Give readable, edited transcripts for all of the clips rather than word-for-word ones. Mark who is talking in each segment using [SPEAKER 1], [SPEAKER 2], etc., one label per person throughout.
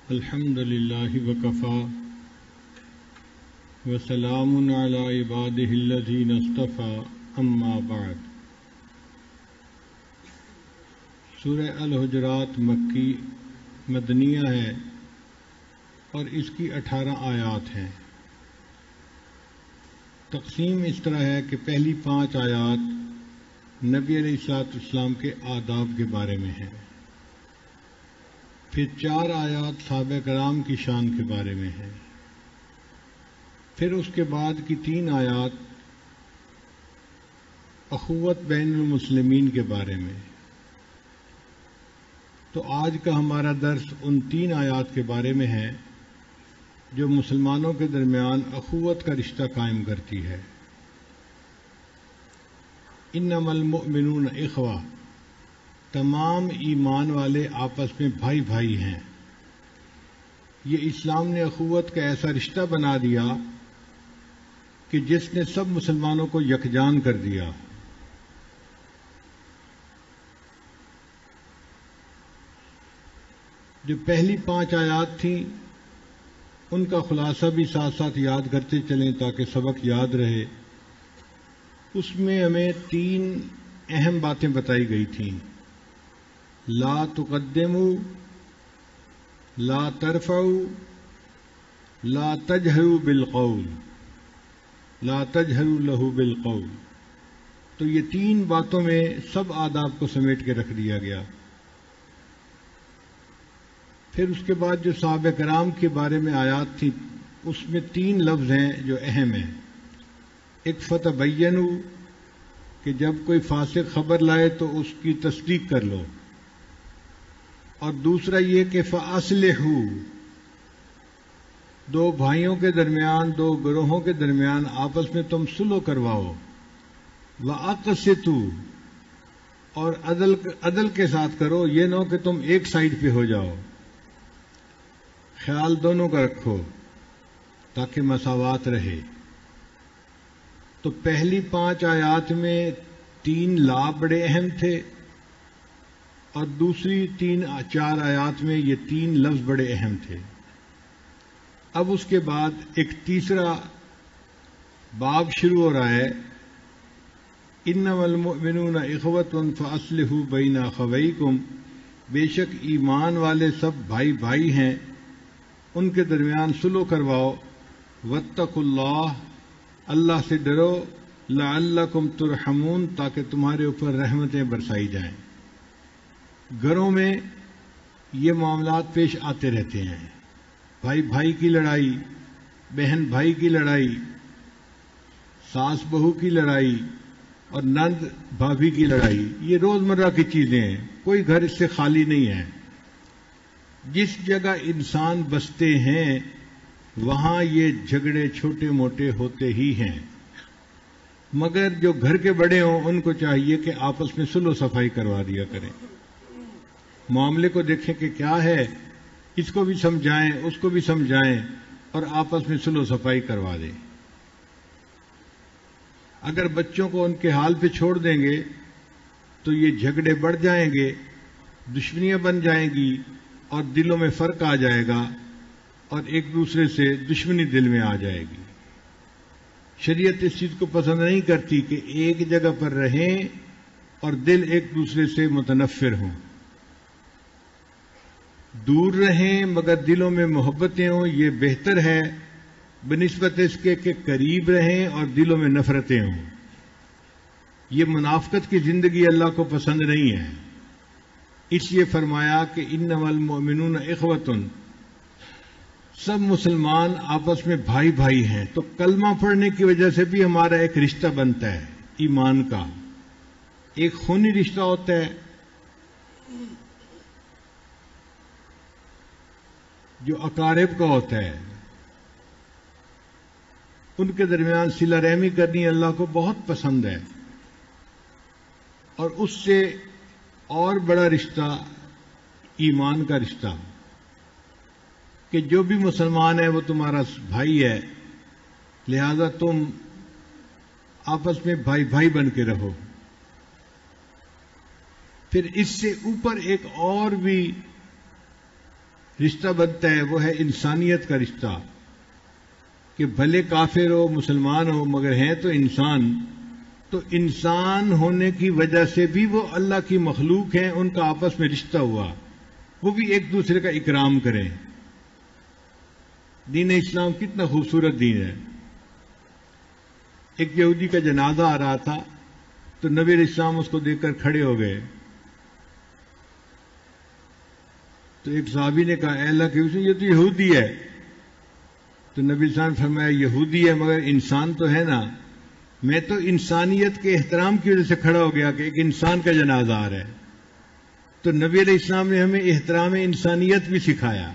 [SPEAKER 1] الحمد للہ وکفی وسلام علی عبادہ الذین اصطفی اما بعد۔ سورہ الحجرات مکی مدنیہ ہے اور اس کی 18 آیات ہیں۔ تقسیم اس طرح ہے کہ پہلی 5 آیات نبی علیہ الصلوۃ والسلام کے آداب کے بارے میں ہیں، پھر 4 آیات صحابہ کرام کی شان کے بارے میں ہیں، پھر اس کے بعد کی 3 آیات اخوت بین المسلمین کے بارے میں۔ تو آج کا ہمارا درس ان 3 آیات کے بارے میں ہے جو مسلمانوں کے درمیان اخوت کا رشتہ قائم کرتی ہے۔ انما المؤمنون اخوہ، تمام ایمان والے آپس میں بھائی بھائی ہیں۔ یہ اسلام نے اخوت کا ایسا رشتہ بنا دیا کہ جس نے سب مسلمانوں کو یکجان کر دیا۔ جو پہلی 5 آیات تھیں ان کا خلاصہ بھی ساتھ ساتھ یاد کرتے چلیں تاکہ سبق یاد رہے۔ اس میں ہمیں 3 اہم باتیں بتائی گئی تھیں: لا تقدموا، لا ترفعوا، لا تجہروا بالقول، لا تجہروا لہ بالقول۔ تو یہ 3 باتوں میں سب آداب کو سمیٹ کے رکھ دیا گیا۔ پھر اس کے بعد جو صحابہ کرام کے بارے میں آیات تھی اس میں 3 لفظ ہیں جو اہم ہیں۔ ایک فتبینوا، کہ جب کوئی فاسق خبر لائے تو اس کی تصدیق کر لو، اور دوسرا یہ کہ فاصلحوا، 2 بھائیوں کے درمیان، 2 گروہوں کے درمیان آپس میں تم صلح کرواؤ، واقسطوا، اور عدل کے ساتھ کرو، یہ نہ ہو کہ تم ایک سائیڈ پہ ہو جاؤ، خیال دونوں کا رکھو تاکہ مساوات رہے۔ تو پہلی 5 آیات میں 3 لا بڑے اہم تھے اور دوسری 4 آیات میں یہ 3 لفظ بڑے اہم تھے۔ اب اس کے بعد ایک تیسرا باب شروع ہو رہا ہے، انما المؤمنون اخوۃ فاصلحوا بین اخویکم، بے شک ایمان والے سب بھائی بھائی ہیں، ان کے درمیان صلح کرواؤ، واتقوا اللہ، اللہ سے ڈرو، لعلکم ترحمون، تاکہ تمہارے اوپر رحمتیں برسائی جائیں۔ گھروں میں یہ معاملات پیش آتے رہتے ہیں، بھائی بھائی کی لڑائی، بہن بھائی کی لڑائی، ساس بہو کی لڑائی اور نند بھابھی کی لڑائی، یہ روزمرہ کی چیزیں ہیں، کوئی گھر اس سے خالی نہیں ہے۔ جس جگہ انسان بستے ہیں وہاں یہ جھگڑے چھوٹے موٹے ہوتے ہی ہیں، مگر جو گھر کے بڑے ہوں ان کو چاہیے کہ آپس میں صلح و صفائی کروا دیا کریں، معاملے کو دیکھیں کہ کیا ہے، اس کو بھی سمجھائیں اس کو بھی سمجھائیں اور آپس میں صلح و صفائی کروا دیں۔ اگر بچوں کو ان کے حال پہ چھوڑ دیں گے تو یہ جھگڑے بڑھ جائیں گے، دشمنیاں بن جائیں گی اور دلوں میں فرق آ جائے گا اور ایک دوسرے سے دشمنی دل میں آ جائے گی۔ شریعت اس چیز کو پسند نہیں کرتی کہ ایک جگہ پر رہیں اور دل ایک دوسرے سے متنفر ہوں، دور رہیں مگر دلوں میں محبتیں ہوں، یہ بہتر ہے بنسبت اس کے کہ قریب رہیں اور دلوں میں نفرتیں ہوں۔ یہ منافقت کی زندگی اللہ کو پسند نہیں ہے، اس لیے فرمایا کہ انما المؤمنون اخوۃ، سب مسلمان آپس میں بھائی بھائی ہیں۔ تو کلمہ پڑھنے کی وجہ سے بھی ہمارا ایک رشتہ بنتا ہے ایمان کا، ایک خونی رشتہ ہوتا ہے جو اقارب کا ہوتا ہے، ان کے درمیان صلہ رحمی کرنی اللہ کو بہت پسند ہے، اور اس سے اور بڑا رشتہ ایمان کا رشتہ کہ جو بھی مسلمان ہے وہ تمہارا بھائی ہے، لہذا تم آپس میں بھائی بھائی بن کے رہو۔ پھر اس سے اوپر ایک اور بھی رشتہ بنتا ہے وہ ہے انسانیت کا رشتہ، کہ بھلے کافر ہو مسلمان ہو مگر ہیں تو انسان، تو انسان ہونے کی وجہ سے بھی وہ اللہ کی مخلوق ہیں، ان کا آپس میں رشتہ ہوا، وہ بھی ایک دوسرے کا اکرام کریں۔ دین اسلام کتنا خوبصورت دین ہے۔ ایک یہودی کا جنازہ آ رہا تھا تو نبی علیہ السلام اس کو دیکھ کر کھڑے ہو گئے، تو ایک صحابی نے کہا اے اللہ کے رسول یہ تو یہودی ہے، تو نبی علیہ السلام نے فرمایا یہودی ہے مگر انسان تو ہے نا، میں تو انسانیت کے احترام کی وجہ سے کھڑا ہو گیا کہ ایک انسان کا جنازہ آ رہا ہے، تو نبی علیہ السلام نے ہمیں احترام انسانیت بھی سکھایا۔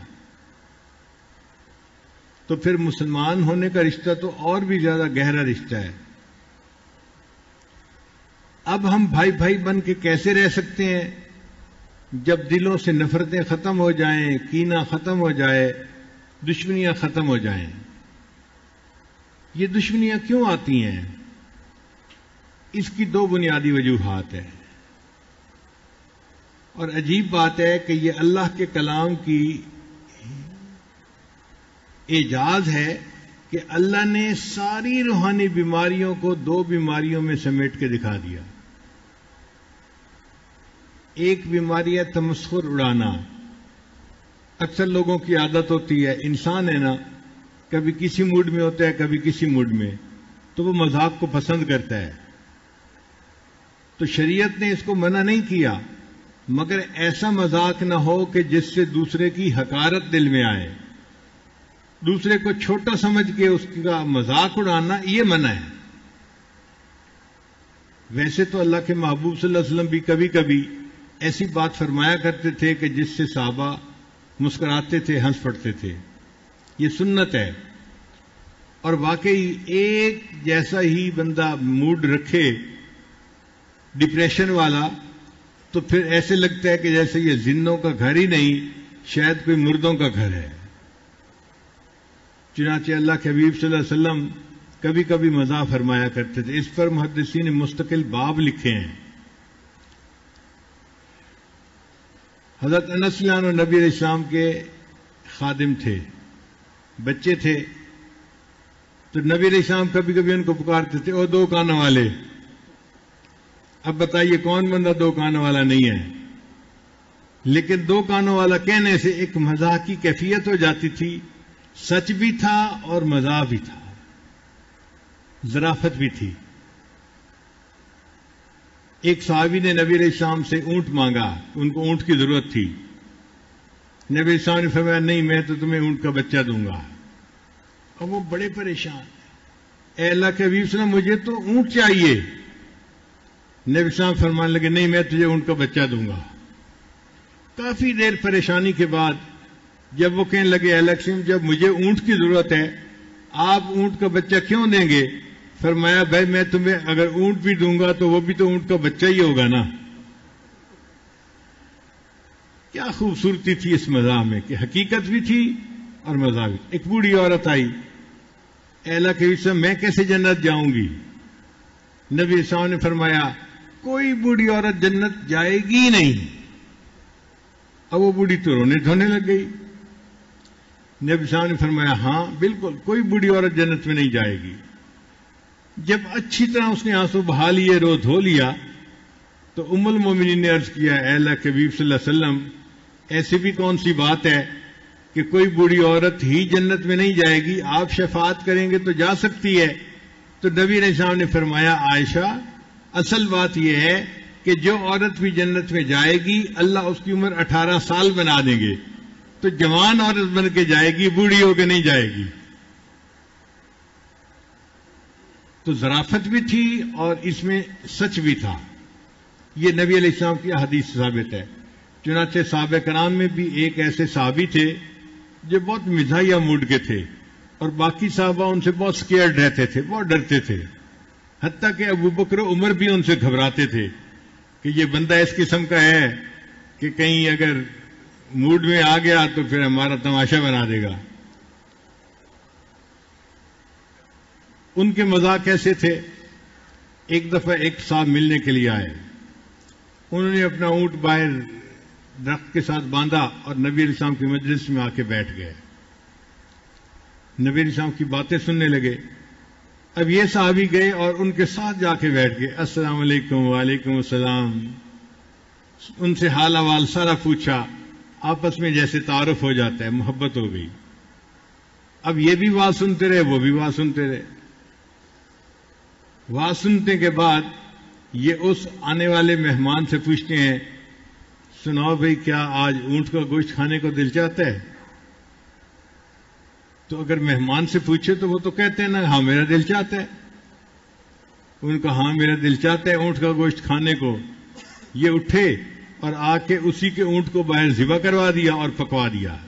[SPEAKER 1] تو پھر مسلمان ہونے کا رشتہ تو اور بھی زیادہ گہرا رشتہ ہے۔ اب ہم بھائی بھائی بن کے کیسے رہ سکتے ہیں جب دلوں سے نفرتیں ختم ہو جائیں، کینہ ختم ہو جائے، دشمنیاں ختم ہو جائیں؟ یہ دشمنیاں کیوں آتی ہیں؟ اس کی دو بنیادی وجوہات ہیں، اور عجیب بات ہے کہ یہ اللہ کے کلام کی اعجاز ہے کہ اللہ نے ساری روحانی بیماریوں کو دو بیماریوں میں سمیٹ کے دکھا دیا۔ ایک بیماری ہے تمسخر اڑانا۔ اکثر لوگوں کی عادت ہوتی ہے، انسان ہے نا، کبھی کسی موڈ میں ہوتا ہے کبھی کسی موڈ میں، تو وہ مذاق کو پسند کرتا ہے۔ تو شریعت نے اس کو منع نہیں کیا، مگر ایسا مذاق نہ ہو کہ جس سے دوسرے کی حقارت دل میں آئے، دوسرے کو چھوٹا سمجھ کے اس کا مذاق اڑانا، یہ منع ہے۔ ویسے تو اللہ کے محبوب صلی اللہ علیہ وسلم بھی کبھی کبھی ایسی بات فرمایا کرتے تھے کہ جس سے صحابہ مسکراتے تھے، ہنس پڑتے تھے، یہ سنت ہے۔ اور واقعی ایک جیسا ہی بندہ موڈ رکھے ڈپریشن والا تو پھر ایسے لگتا ہے کہ جیسے یہ زندوں کا گھر ہی نہیں، شاید کوئی مردوں کا گھر ہے۔ چنانچہ اللہ کے حبیب صلی اللہ علیہ وسلم کبھی کبھی مزاح فرمایا کرتے تھے، اس پر محدثین نے مستقل باب لکھے ہیں۔ حضرت انس رضی اللہ عنہ نبی علیہ السلام کے خادم تھے، بچے تھے، تو نبی علیہ السلام کبھی کبھی ان کو پکارتے تھے، او دو کانوں والے۔ اب بتائیے کون بندہ دو کانوں والا نہیں ہے؟ لیکن دو کانوں والا کہنے سے ایک مزاح کی کیفیت ہو جاتی تھی، سچ بھی تھا اور مزاح بھی تھا، ظرافت بھی تھی۔ ایک صحابی نے نبی علیہ السلام سے اونٹ مانگا، ان کو اونٹ کی ضرورت تھی۔ نبی علیہ السلام نے فرمایا نہیں، میں تو تمہیں اونٹ کا بچہ دوں گا۔ اور وہ بڑے پریشان، اے اللہ کے حبیب صلی اللہ علیہ وسلم مجھے تو اونٹ چاہیے۔ نبی علیہ السلام فرمانے لگے نہیں، میں تجھے اونٹ کا بچہ دوں گا۔ کافی دیر پریشانی کے بعد جب وہ کہنے لگے اے اللہ کے حبیب جب مجھے اونٹ کی ضرورت ہے، آپ اونٹ کا بچہ کیوں دیں گے؟ فرمایا بھائی میں تمہیں اگر اونٹ بھی دوں گا تو وہ بھی تو اونٹ کا بچہ ہی ہوگا نا۔ کیا خوبصورتی تھی اس مزاح میں کہ حقیقت بھی تھی اور مزاح بھی۔ ایک بوڑھی عورت آئی، اے اللہ کے حبیب میں کیسے جنت جاؤں گی؟ نبی علیہ السلام نے فرمایا کوئی بوڑھی عورت جنت جائے گی نہیں۔ اب وہ بوڑھی تو رونے دھونے لگ گئی۔ نبی علیہ السلام نے فرمایا ہاں بالکل کوئی بوڑھی عورت جنت میں نہیں جائے گی۔ جب اچھی طرح اس نے آنسو بہا لیے، رو دھو لیا، تو ام المومنین نے عرض کیا اے اللہ کے حبیب صلی اللہ علیہ وسلم ایسی بھی کون سی بات ہے کہ کوئی بوڑھی عورت ہی جنت میں نہیں جائے گی، آپ شفاعت کریں گے تو جا سکتی ہے۔ تو نبی علیہ السلام نے فرمایا عائشہ اصل بات یہ ہے کہ جو عورت بھی جنت میں جائے گی اللہ اس کی عمر 18 سال بنا دیں گے، تو جوان عورت بن کے جائے گی، بوڑھی ہو کے نہیں جائے گی۔ تو ظرافت بھی تھی اور اس میں سچ بھی تھا۔ یہ نبی علیہ السلام کی حدیث ثابت ہے۔ چنانچہ صحابہ کرام میں بھی ایک ایسے صحابی تھے جو بہت مزاحیہ موڈ کے تھے، اور باقی صحابہ ان سے بہت سکیئرڈ رہتے تھے، بہت ڈرتے تھے، حتیٰ کہ ابو بکر عمر بھی ان سے گھبراتے تھے کہ یہ بندہ اس قسم کا ہے کہ کہیں اگر موڈ میں آ گیا تو پھر ہمارا تماشا بنا دے گا۔ ان کے مزاح کیسے تھے؟ ایک دفعہ ایک صاحب ملنے کے لیے آئے، انہوں نے اپنا اونٹ باہر درخت کے ساتھ باندھا اور نبی علیہ السلام کی مجلس میں آ کے بیٹھ گئے. نبی علیہ السلام کی باتیں سننے لگے. اب یہ صحابی گئے اور ان کے ساتھ جا کے بیٹھ گئے. السلام علیکم. وعلیکم السلام. ان سے حال احوال سارا پوچھا. آپس میں جیسے تعارف ہو جاتا ہے, محبت ہو گئی. اب یہ بھی بات سنتے رہے, وہ بھی بات سنتے رہے. بات سننے کے بعد یہ اس آنے والے مہمان سے پوچھتے ہیں, سناؤ بھائی کیا آج اونٹ کا گوشت کھانے کو دل چاہتا ہے؟ تو اگر مہمان سے پوچھے تو وہ تو کہتے ہیں نا ہاں میرا دل چاہتا ہے. ان کا ہاں میرا دل چاہتا ہے اونٹ کا گوشت کھانے کو. یہ اٹھے اور آ کے اسی کے اونٹ کو باہر ذبح کروا دیا اور پکوا دیا.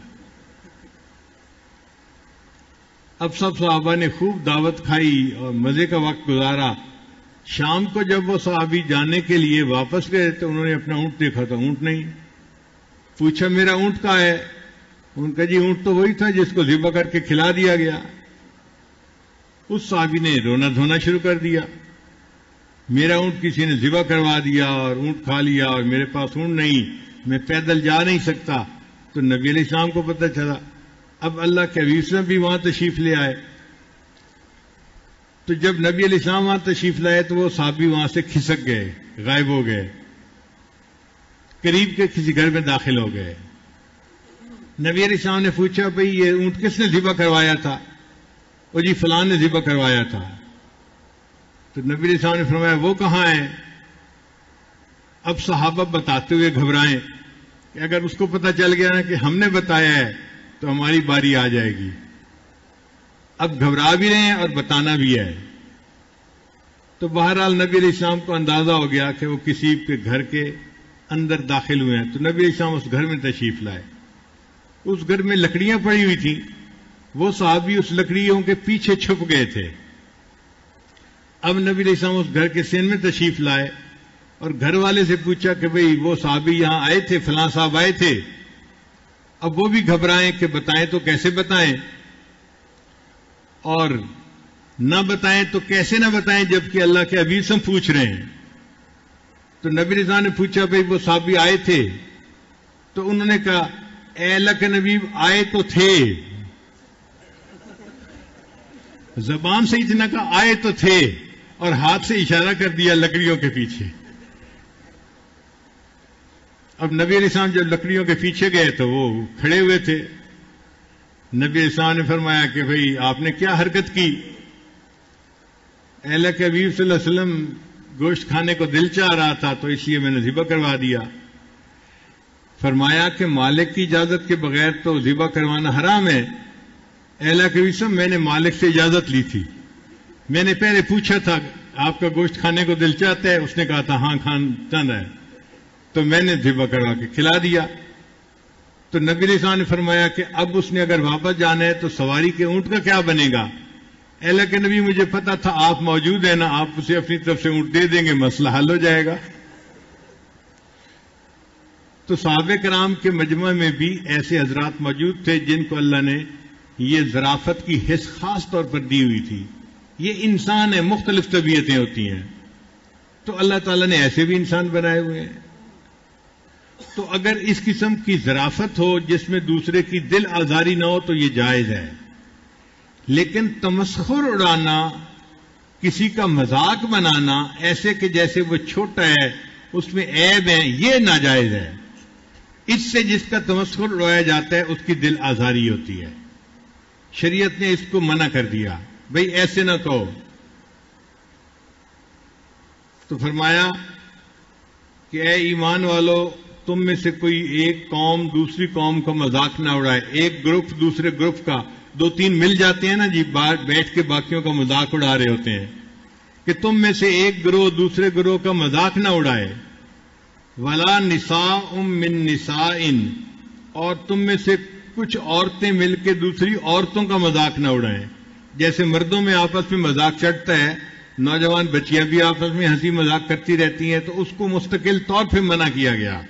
[SPEAKER 1] اب سب صحابہ نے خوب دعوت کھائی اور مزے کا وقت گزارا. شام کو جب وہ صحابی جانے کے لیے واپس گئے تو انہوں نے اپنا اونٹ دیکھا تو اونٹ نہیں. پوچھا میرا اونٹ کہاں ہے؟ ان کا جی اونٹ تو وہی تھا جس کو ذبح کر کے کھلا دیا گیا. اس صحابی نے رونا دھونا شروع کر دیا. میرا اونٹ کسی نے ذبح کروا دیا اور اونٹ کھا لیا اور میرے پاس اونٹ نہیں, میں پیدل جا نہیں سکتا. تو نبی علیہ السلام کو پتہ چلا. اب اللہ کے حبیب صلی بھی وہاں تشریف لے آئے. تو جب نبی علیہ السلام وہاں تشریف لائے تو وہ صحابی وہاں سے کھسک گئے, غائب ہو گئے, قریب کے کسی گھر میں داخل ہو گئے. نبی علیہ السلام نے پوچھا بھئی یہ اونٹ کس نے ذبح کروایا تھا؟ وہ جی فلاں نے ذبح کروایا تھا. تو نبی علیہ السلام نے فرمایا وہ کہاں ہے؟ اب صحابہ بتاتے ہوئے گھبرائیں کہ اگر اس کو پتہ چل گیا نا کہ ہم نے بتایا ہے تو ہماری باری آ جائے گی. اب گھبرا بھی رہے ہیں اور بتانا بھی ہے. تو بہرحال نبی علیہ السلام کو اندازہ ہو گیا کہ وہ کسی کے گھر کے اندر داخل ہوئے ہیں. تو نبی علیہ السلام اس گھر میں تشریف لائے. اس گھر میں لکڑیاں پڑی ہوئی تھیں. وہ صحابی اس لکڑیوں کے پیچھے چھپ گئے تھے. اب نبی علیہ السلام اس گھر کے سین میں تشریف لائے اور گھر والے سے پوچھا کہ بھئی وہ صحابی یہاں آئے تھے, فلاں صاحب آئے تھے. اب وہ بھی گھبرائیں کہ بتائیں تو کیسے بتائیں اور نہ بتائیں تو کیسے نہ بتائیں جبکہ اللہ کے حبیب سے پوچھ رہے ہیں. تو نبی علیہ السلام نے پوچھا بھئی وہ صحابی آئے تھے؟ تو انہوں نے کہا اے اللہ کے نبی آئے تو تھے. زبان سے اتنا کہا آئے تو تھے اور ہاتھ سے اشارہ کر دیا لکڑیوں کے پیچھے. اب نبی علیہ السلام جب لکڑیوں کے پیچھے گئے تو وہ کھڑے ہوئے تھے. نبی علیہ السلام نے فرمایا کہ بھئی آپ نے کیا حرکت کی؟ اللہ کے حبیب صلی اللہ علیہ وسلم گوشت کھانے کو دل چاہ رہا تھا تو اس لیے میں نے ذبح کروا دیا. فرمایا کہ مالک کی اجازت کے بغیر تو ذبح کروانا حرام ہے. اللہ کے حبیب صلی میں نے مالک سے اجازت لی تھی. میں نے پہلے پوچھا تھا آپ کا گوشت کھانے کو دل چاہتا ہے؟ اس نے کہا تھا ہاں کھان چاہتا ہے, تو میں نے ذبح کروا کے کھلا دیا. تو نبی علیہ السلام نے فرمایا کہ اب اس نے اگر واپس جانا ہے تو سواری کے اونٹ کا کیا بنے گا؟ اللہ کے نبی مجھے پتا تھا آپ موجود ہیں نا, آپ اسے اپنی طرف سے اونٹ دے دیں گے, مسئلہ حل ہو جائے گا. تو صحابہ کرام کے مجمع میں بھی ایسے حضرات موجود تھے جن کو اللہ نے یہ ظرافت کی حس خاص طور پر دی ہوئی تھی. یہ انسان ہے, مختلف طبیعتیں ہوتی ہیں, تو اللہ تعالیٰ نے ایسے بھی انسان بنائے ہوئے ہیں. تو اگر اس قسم کی ظرافت ہو جس میں دوسرے کی دل آزاری نہ ہو تو یہ جائز ہے. لیکن تمسخر اڑانا, کسی کا مذاق بنانا ایسے کہ جیسے وہ چھوٹا ہے, اس میں عیب ہے, یہ ناجائز ہے. اس سے جس کا تمسخر اڑایا جاتا ہے اس کی دل آزاری ہوتی ہے. شریعت نے اس کو منع کر دیا, بھئی ایسے نہ کہو. تو فرمایا کہ اے ایمان والو, تم میں سے کوئی ایک قوم دوسری قوم کا مذاق نہ اڑائے. ایک گروپ دوسرے گروپ کا, دو تین مل جاتے ہیں نا جی, بیٹھ کے باقیوں کا مذاق اڑا رہے ہوتے ہیں, کہ تم میں سے ایک گروہ دوسرے گروہ کا مذاق نہ اڑائے. ولا نساء من نساء, اور تم میں سے کچھ عورتیں مل کے دوسری عورتوں کا مذاق نہ اڑائیں. جیسے مردوں میں آپس میں مذاق چڑھتا ہے, نوجوان بچیاں بھی آپس میں ہنسی مذاق کرتی رہتی ہیں, تو اس کو مستقل طور پہ منع کیا گیا.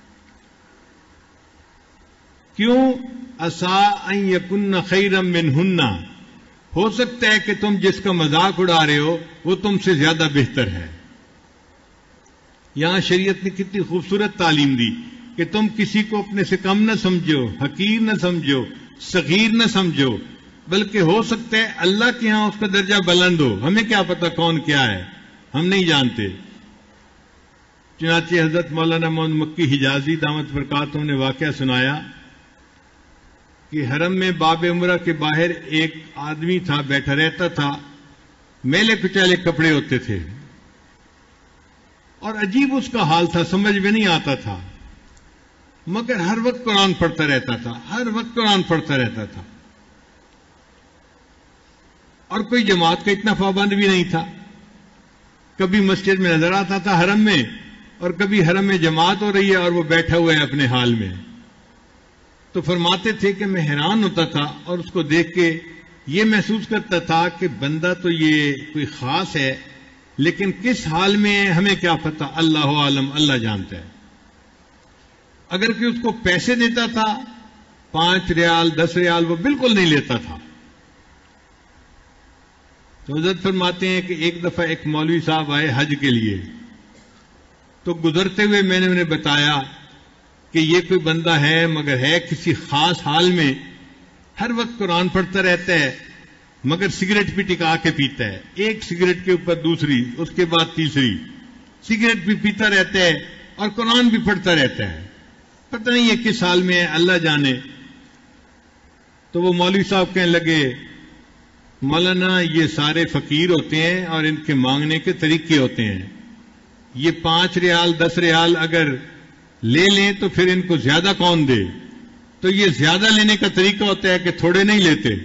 [SPEAKER 1] کیوں؟ عسیٰ ان یکن خیرا منہن, ہو سکتا ہے کہ تم جس کا مذاق اڑا رہے ہو وہ تم سے زیادہ بہتر ہے. یہاں شریعت نے کتنی خوبصورت تعلیم دی کہ تم کسی کو اپنے سے کم نہ سمجھو، حقیر نہ سمجھو، صغیر نہ سمجھو، بلکہ ہو سکتا ہے اللہ کے ہاں اس کا درجہ بلند ہو، ہمیں کیا پتا کون کیا ہے، ہم نہیں جانتے۔ چنانچہ حضرت مولانا محمد مکی حجازی دامت برکاتہ نے واقعہ سنایا کہ حرم میں باب عمرہ کے باہر ایک آدمی تھا، بیٹھا رہتا تھا، میلے کچالے کپڑے ہوتے تھے، اور عجیب اس کا حال تھا، سمجھ میں نہیں آتا تھا، مگر ہر وقت قرآن پڑھتا رہتا تھا، ہر وقت قرآن پڑھتا رہتا تھا، اور کوئی جماعت کا اتنا پابند بھی نہیں تھا۔ کبھی مسجد میں نظر آتا تھا حرم میں، اور کبھی حرم میں جماعت ہو رہی ہے اور وہ بیٹھا ہوا ہے اپنے حال میں۔ تو فرماتے تھے کہ میں حیران ہوتا تھا اور اس کو دیکھ کے یہ محسوس کرتا تھا کہ بندہ تو یہ کوئی خاص ہے، لیکن کس حال میں ہمیں کیا پتہ، اللہ عالم، اللہ جانتا ہے۔ اگر کہ اس کو پیسے دیتا تھا 5 ریال 10 ریال، وہ بالکل نہیں لیتا تھا۔ تو حضرت فرماتے ہیں کہ ایک دفعہ ایک مولوی صاحب آئے حج کے لیے، تو گزرتے ہوئے میں نے انہیں بتایا کہ یہ کوئی بندہ ہے، مگر ہے کسی خاص حال میں، ہر وقت قرآن پڑھتا رہتا ہے، مگر سگریٹ بھی ٹکا کے پیتا ہے، ایک سگریٹ کے اوپر دوسری، اس کے بعد تیسری سگریٹ بھی پیتا رہتا ہے اور قرآن بھی پڑھتا رہتا ہے، پتہ نہیں یہ کس حال میں ہے، اللہ جانے۔ تو وہ مولوی صاحب کہنے لگے، مولانا یہ سارے فقیر ہوتے ہیں اور ان کے مانگنے کے طریقے ہوتے ہیں، یہ 5 ریال 10 ریال اگر لے لیں تو پھر ان کو زیادہ کون دے، تو یہ زیادہ لینے کا طریقہ ہوتا ہے کہ تھوڑے نہیں لیتے۔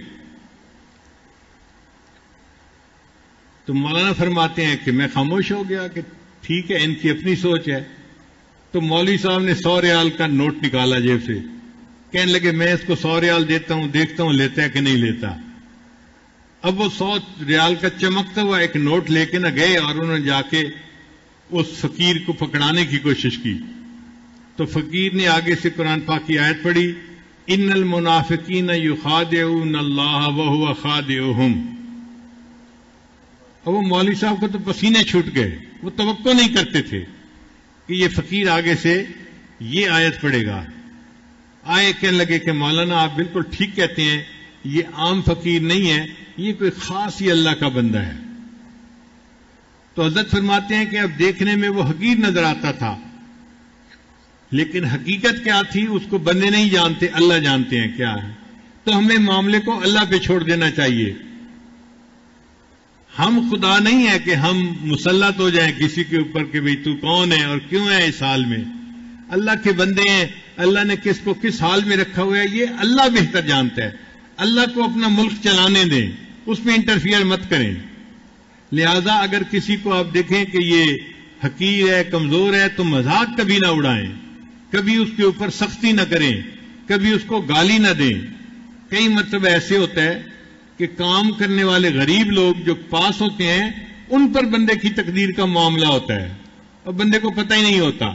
[SPEAKER 1] تو مولانا فرماتے ہیں کہ میں خاموش ہو گیا کہ ٹھیک ہے، ان کی اپنی سوچ ہے۔ تو مولوی صاحب نے 100 ریال کا نوٹ نکالا جیب سے، کہنے لگے میں اس کو 100 ریال دیتا ہوں، دیکھتا ہوں لیتا ہے کہ نہیں لیتا۔ اب وہ 100 ریال کا چمکتا ہوا ایک نوٹ لے کے نہ گئے اور انہوں نے جا کے اس فقیر کو پکڑانے کی کوشش کی، تو فقیر نے آگے سے قرآن پاک کی آیت پڑھی، ان المنافقین یخادعون اللہ وہو خادعہم۔ اور وہ مولوی صاحب کو تو پسینے چھوٹ گئے، وہ توقع نہیں کرتے تھے کہ یہ فقیر آگے سے یہ آیت پڑھے گا۔ آئے کہنے لگے کہ مولانا آپ بالکل ٹھیک کہتے ہیں، یہ عام فقیر نہیں ہے، یہ کوئی خاص ہی اللہ کا بندہ ہے۔ تو حضرت فرماتے ہیں کہ اب دیکھنے میں وہ حقیر نظر آتا تھا، لیکن حقیقت کیا تھی اس کو بندے نہیں جانتے، اللہ جانتے ہیں کیا ہے۔ تو ہمیں معاملے کو اللہ پہ چھوڑ دینا چاہیے۔ ہم خدا نہیں ہے کہ ہم مسلط ہو جائیں کسی کے اوپر کہ بھئی تو کون ہے اور کیوں ہے اس حال میں۔ اللہ کے بندے ہیں، اللہ نے کس کو کس حال میں رکھا ہوا ہے یہ اللہ بہتر جانتا ہے۔ اللہ کو اپنا ملک چلانے دیں، اس میں انٹرفیئر مت کریں۔ لہذا اگر کسی کو آپ دیکھیں کہ یہ حقیر ہے، کمزور ہے، تو مذاق کبھی نہ اڑائیں، کبھی اس کے اوپر سختی نہ کریں، کبھی اس کو گالی نہ دیں۔ کئی مرتبہ ایسے ہوتا ہے کہ کام کرنے والے غریب لوگ جو پاس ہوتے ہیں ان پر بندے کی تقدیر کا معاملہ ہوتا ہے اور بندے کو پتہ ہی نہیں ہوتا۔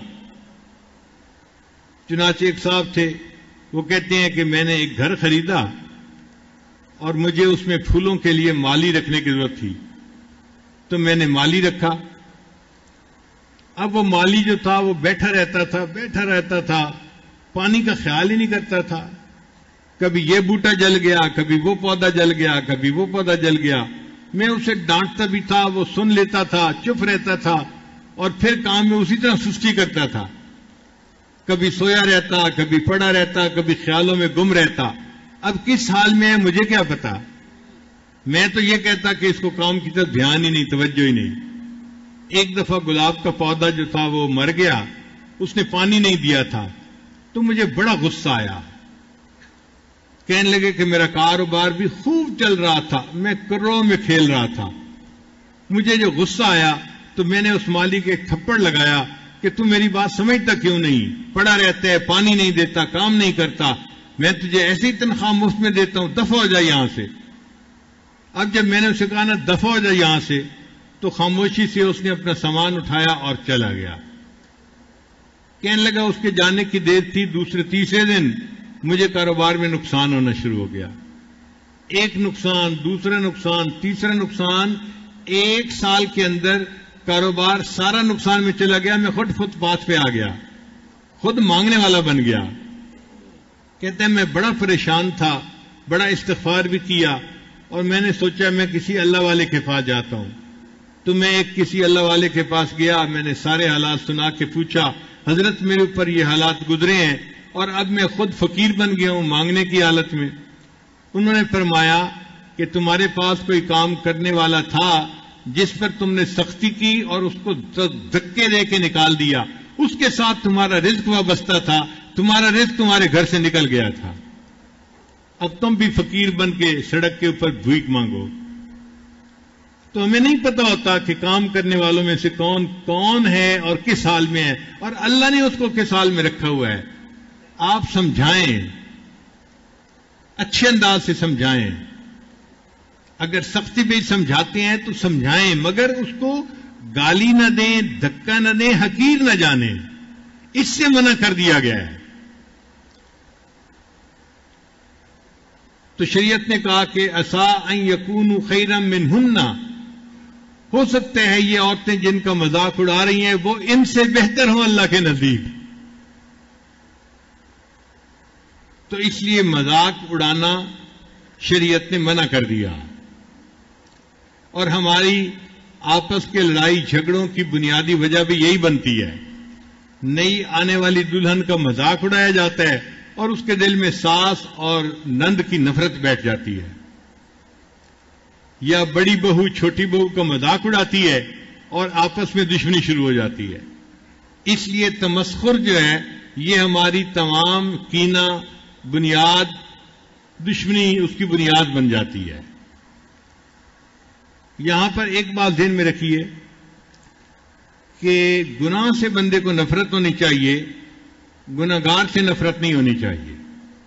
[SPEAKER 1] چنانچہ ایک صاحب تھے، وہ کہتے ہیں کہ میں نے ایک گھر خریدا اور مجھے اس میں پھولوں کے لیے مالی رکھنے کی ضرورت تھی، تو میں نے مالی رکھا۔ اب وہ مالی جو تھا وہ بیٹھا رہتا تھا، پانی کا خیال ہی نہیں کرتا تھا، کبھی یہ بوٹا جل گیا، کبھی وہ پودا جل گیا، کبھی وہ پودا جل گیا۔ میں اسے ڈانٹتا بھی تھا، وہ سن لیتا تھا، چپ رہتا تھا، اور پھر کام میں اسی طرح سستی کرتا تھا، کبھی سویا رہتا، کبھی پڑا رہتا، کبھی خیالوں میں گم رہتا۔ اب کس حال میں ہے مجھے کیا پتا، میں تو یہ کہتا کہ اس کو کام کی طرف دھیان ہی نہیں، توجہ ہی نہیں۔ ایک دفعہ گلاب کا پودا جو تھا وہ مر گیا، اس نے پانی نہیں دیا تھا، تو مجھے بڑا غصہ آیا۔ کہنے لگے کہ میرا کاروبار بھی خوب چل رہا تھا، میں کروڑوں میں کھیل رہا تھا، مجھے جو غصہ آیا تو میں نے اس مالی کے ایک تھپڑ لگایا کہ تم میری بات سمجھتا کیوں نہیں، پڑا رہتا ہے، پانی نہیں دیتا، کام نہیں کرتا، میں تجھے ایسی تنخواہ مفت میں دیتا ہوں، دفع ہو جا یہاں سے۔ اب جب میں نے اسے کہا نا دفع ہو جا یہاں سے، تو خاموشی سے اس نے اپنا سامان اٹھایا اور چلا گیا۔ کہنے لگا اس کے جانے کی دیر تھی، دوسرے تیسرے دن مجھے کاروبار میں نقصان ہونا شروع ہو گیا، ایک نقصان، دوسرا نقصان، تیسرا نقصان، 1 سال کے اندر کاروبار سارا نقصان میں چلا گیا۔ میں خود فٹ پاتھ پہ آ گیا، خود مانگنے والا بن گیا. کہتے ہیں میں بڑا پریشان تھا, بڑا استغفار بھی کیا, اور میں نے سوچا میں کسی اللہ والے کے پاس جاتا ہوں. تو میں ایک کسی اللہ والے کے پاس گیا, میں نے سارے حالات سنا کے پوچھا, حضرت میرے اوپر یہ حالات گزرے ہیں اور اب میں خود فقیر بن گیا ہوں مانگنے کی حالت میں. انہوں نے فرمایا کہ تمہارے پاس کوئی کام کرنے والا تھا جس پر تم نے سختی کی اور اس کو دھکے دے کے نکال دیا, اس کے ساتھ تمہارا رزق وابستہ تھا, تمہارا رزق تمہارے گھر سے نکل گیا تھا, اب تم بھی فقیر بن کے سڑک کے اوپر بھیک مانگو. تو ہمیں نہیں پتا ہوتا کہ کام کرنے والوں میں سے کون کون ہے اور کس حال میں ہے, اور اللہ نے اس کو کس حال میں رکھا ہوا ہے. آپ سمجھائیں, اچھے انداز سے سمجھائیں. اگر سختی پہ سمجھاتے ہیں تو سمجھائیں, مگر اس کو گالی نہ دیں, دھکا نہ دیں, حقیر نہ جانیں. اس سے منع کر دیا گیا ہے. تو شریعت نے کہا کہ عسیٰ ان یکونوا خیرا منہن, ہو سکتا ہے یہ عورتیں جن کا مذاق اڑا رہی ہیں وہ ان سے بہتر ہوں اللہ کے نزدیک. تو اس لیے مذاق اڑانا شریعت نے منع کر دیا. اور ہماری آپس کے لڑائی جھگڑوں کی بنیادی وجہ بھی یہی بنتی ہے. نئی آنے والی دلہن کا مذاق اڑایا جاتا ہے اور اس کے دل میں ساس اور نند کی نفرت بیٹھ جاتی ہے, یا بڑی بہو چھوٹی بہو کا مذاق اڑاتی ہے اور آپس میں دشمنی شروع ہو جاتی ہے. اس لیے تمسخر جو ہے یہ ہماری تمام کینہ بنیاد, دشمنی اس کی بنیاد بن جاتی ہے. یہاں پر ایک بات ذہن میں رکھیے کہ گناہ سے بندے کو نفرت ہونی چاہیے, گناہگار سے نفرت نہیں ہونی چاہیے.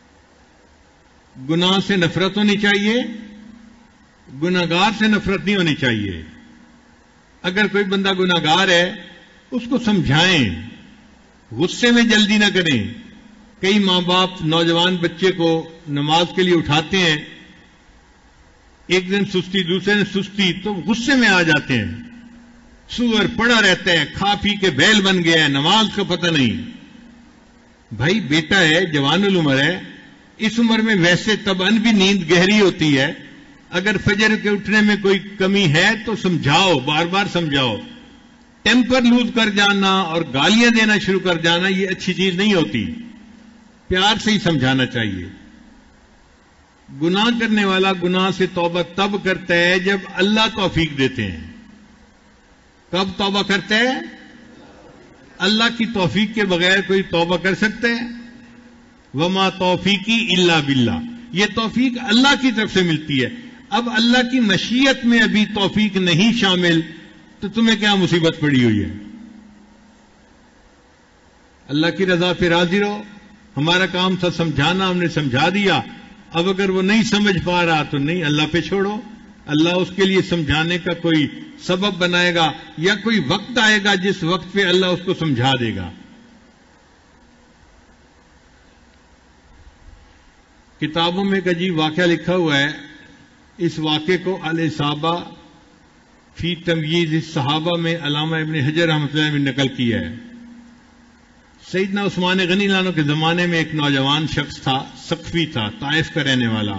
[SPEAKER 1] گناہ سے نفرت ہونی چاہیے, گناہگار سے نفرت نہیں ہونی چاہیے. اگر کوئی بندہ گناہگار ہے اس کو سمجھائیں, غصے میں جلدی نہ کریں. کئی ماں باپ نوجوان بچے کو نماز کے لیے اٹھاتے ہیں, ایک دن سستی, دوسرے دن سستی, تو غصے میں آ جاتے ہیں. سور پڑا رہتا ہے, کھا پی کے بیل بن گیا ہے, نماز کا پتہ نہیں. بھائی بیٹا ہے, جوان العمر ہے, اس عمر میں ویسے طبعاً بھی نیند گہری ہوتی ہے. اگر فجر کے اٹھنے میں کوئی کمی ہے تو سمجھاؤ, بار بار سمجھاؤ. ٹیمپر لوز کر جانا اور گالیاں دینا شروع کر جانا یہ اچھی چیز نہیں ہوتی. پیار سے ہی سمجھانا چاہیے. گناہ کرنے والا گناہ سے توبہ تب کرتا ہے جب اللہ توفیق دیتے ہیں. کب توبہ کرتا ہے؟ اللہ کی توفیق کے بغیر کوئی توبہ کر سکتا ہے؟ وما توفیقی الا باللہ, یہ توفیق اللہ کی طرف سے ملتی ہے. اب اللہ کی مشیت میں ابھی توفیق نہیں شامل تو تمہیں کیا مصیبت پڑی ہوئی ہے؟ اللہ کی رضا پہ راضی رہو. ہمارا کام تھا سمجھانا, ہم نے سمجھا دیا. اب اگر وہ نہیں سمجھ پا رہا تو نہیں, اللہ پہ چھوڑو. اللہ اس کے لیے سمجھانے کا کوئی سبب بنائے گا, یا کوئی وقت آئے گا جس وقت پہ اللہ اس کو سمجھا دے گا. کتابوں میں ایک عجیب واقعہ لکھا ہوا ہے. اس واقعے کو الاصابہ فی تمییز الصحابہ میں علامہ ابن حجر رحمۃ اللہ نے نقل کیا ہے. سیدنا عثمان غنی اللہ عنہ کے زمانے میں ایک نوجوان شخص تھا, ثقفی تھا, طائف کا رہنے والا,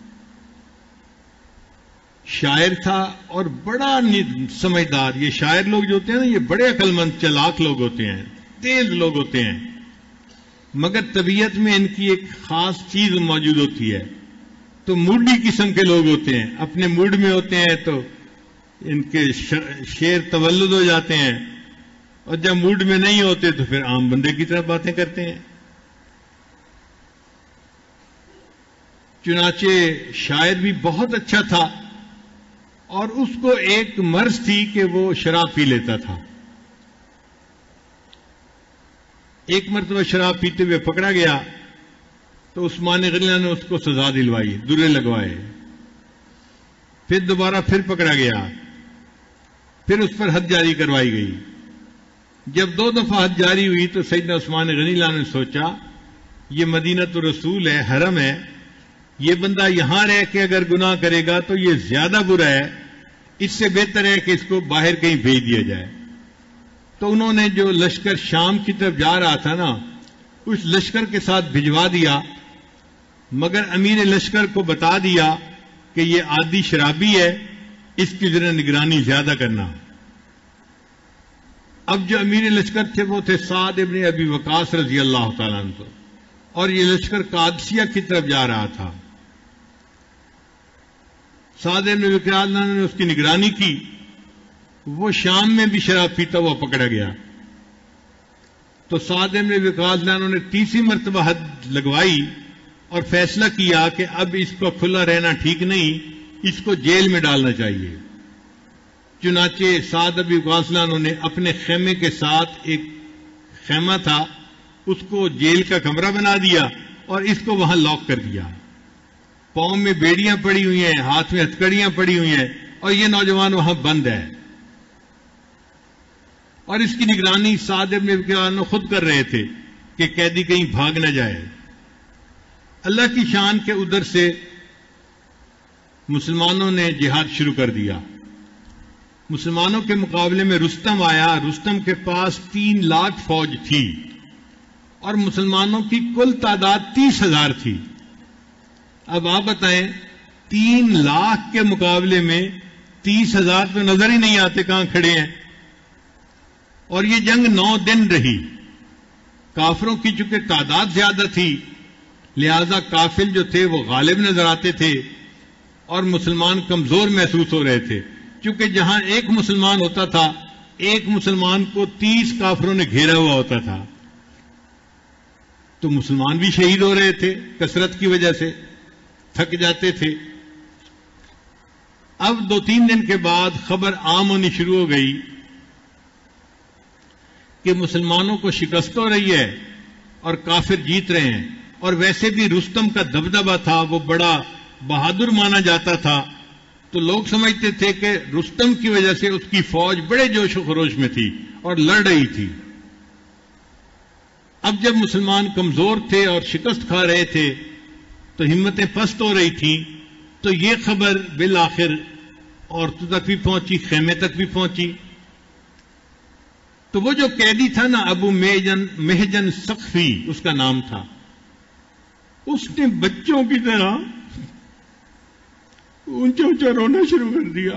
[SPEAKER 1] شاعر تھا اور بڑا سمجھدار. یہ شاعر لوگ جو ہوتے ہیں نا, یہ بڑے عقل مند چلاک لوگ ہوتے ہیں, تیز لوگ ہوتے ہیں, مگر طبیعت میں ان کی ایک خاص چیز موجود ہوتی ہے. تو موڈی قسم کے لوگ ہوتے ہیں, اپنے موڈ میں ہوتے ہیں تو ان کے شعر تولد ہو جاتے ہیں, اور جب موڈ میں نہیں ہوتے تو پھر عام بندے کی طرح باتیں کرتے ہیں. چنانچہ شاعر بھی بہت اچھا تھا, اور اس کو ایک مرض تھی کہ وہ شراب پی لیتا تھا. ایک مرتبہ شراب پیتے ہوئے پکڑا گیا تو عثمان غنی نے اس کو سزا دلوائی, درے لگوائے. پھر دوبارہ پھر پکڑا گیا, پھر اس پر حد جاری کروائی گئی. جب 2 دفعہ حد جاری ہوئی تو سیدنا عثمان غنی اللہ نے سوچا یہ مدینہ رسول ہے, حرم ہے, یہ بندہ یہاں رہ کے اگر گناہ کرے گا تو یہ زیادہ برا ہے, اس سے بہتر ہے کہ اس کو باہر کہیں بھیج دیا جائے. تو انہوں نے جو لشکر شام کی طرف جا رہا تھا نا, اس لشکر کے ساتھ بھجوا دیا، مگر امیر لشکر کو بتا دیا کہ یہ عادی شرابی ہے، اس کی ذرا نگرانی زیادہ کرنا۔ اب جو امیر لشکر تھے وہ تھے سعد ابن ابی وقاص رضی اللہ تعالیٰ عنہ، اور یہ لشکر قادسیہ کی طرف جا رہا تھا۔ سعد ابن ابی وقاص نے اس کی نگرانی کی، وہ شام میں بھی شراب پیتا ہوا پکڑا گیا، تو سعد ابن ابی وقاص نے تیسری مرتبہ حد لگوائی اور فیصلہ کیا کہ اب اس کو کھلا رہنا ٹھیک نہیں، اس کو جیل میں ڈالنا چاہیے۔ چنانچہ سعد ابن ابی وقاص نے اپنے خیمے کے ساتھ ایک خیمہ تھا، اس کو جیل کا کمرہ بنا دیا اور اس کو وہاں لاک کر دیا۔ پاؤں میں بیڑیاں پڑی ہوئی ہیں، ہاتھ میں ہتکڑیاں پڑی ہوئی ہیں، اور یہ نوجوان وہاں بند ہے، اور اس کی نگرانی سعد ابن ابی وقاص خود کر رہے تھے کہ قیدی کہیں بھاگ نہ جائے۔ اللہ کی شان کے ادھر سے مسلمانوں نے جہاد شروع کر دیا۔ مسلمانوں کے مقابلے میں رستم آیا، رستم کے پاس 3 لاکھ فوج تھی، اور مسلمانوں کی کل تعداد 30,000 تھی۔ اب آپ بتائیں 3 لاکھ کے مقابلے میں 30,000 تو نظر ہی نہیں آتے کہاں کھڑے ہیں، اور یہ جنگ 9 دن رہی۔ کافروں کی چونکہ تعداد زیادہ تھی، لہذا کافر جو تھے وہ غالب نظر آتے تھے، اور مسلمان کمزور محسوس ہو رہے تھے، کیونکہ جہاں ایک مسلمان ہوتا تھا، ایک مسلمان کو 30 کافروں نے گھیرا ہوا ہوتا تھا، تو مسلمان بھی شہید ہو رہے تھے، کثرت کی وجہ سے تھک جاتے تھے۔ اب 2-3 دن کے بعد خبر عام ہونی شروع ہو گئی کہ مسلمانوں کو شکست ہو رہی ہے اور کافر جیت رہے ہیں، اور ویسے بھی رستم کا دبدبہ تھا، وہ بڑا بہادر مانا جاتا تھا، تو لوگ سمجھتے تھے کہ رستم کی وجہ سے اس کی فوج بڑے جوش و خروش میں تھی اور لڑ رہی تھی۔ اب جب مسلمان کمزور تھے اور شکست کھا رہے تھے تو ہمتیں پست ہو رہی تھیں، تو یہ خبر بالآخر عورتوں تک بھی پہنچی، خیمے تک بھی پہنچی۔ تو وہ جو قیدی تھا نا، ابو محجن سقفی اس کا نام تھا، اس نے بچوں کی طرح اونچا اونچا رونا شروع کر دیا،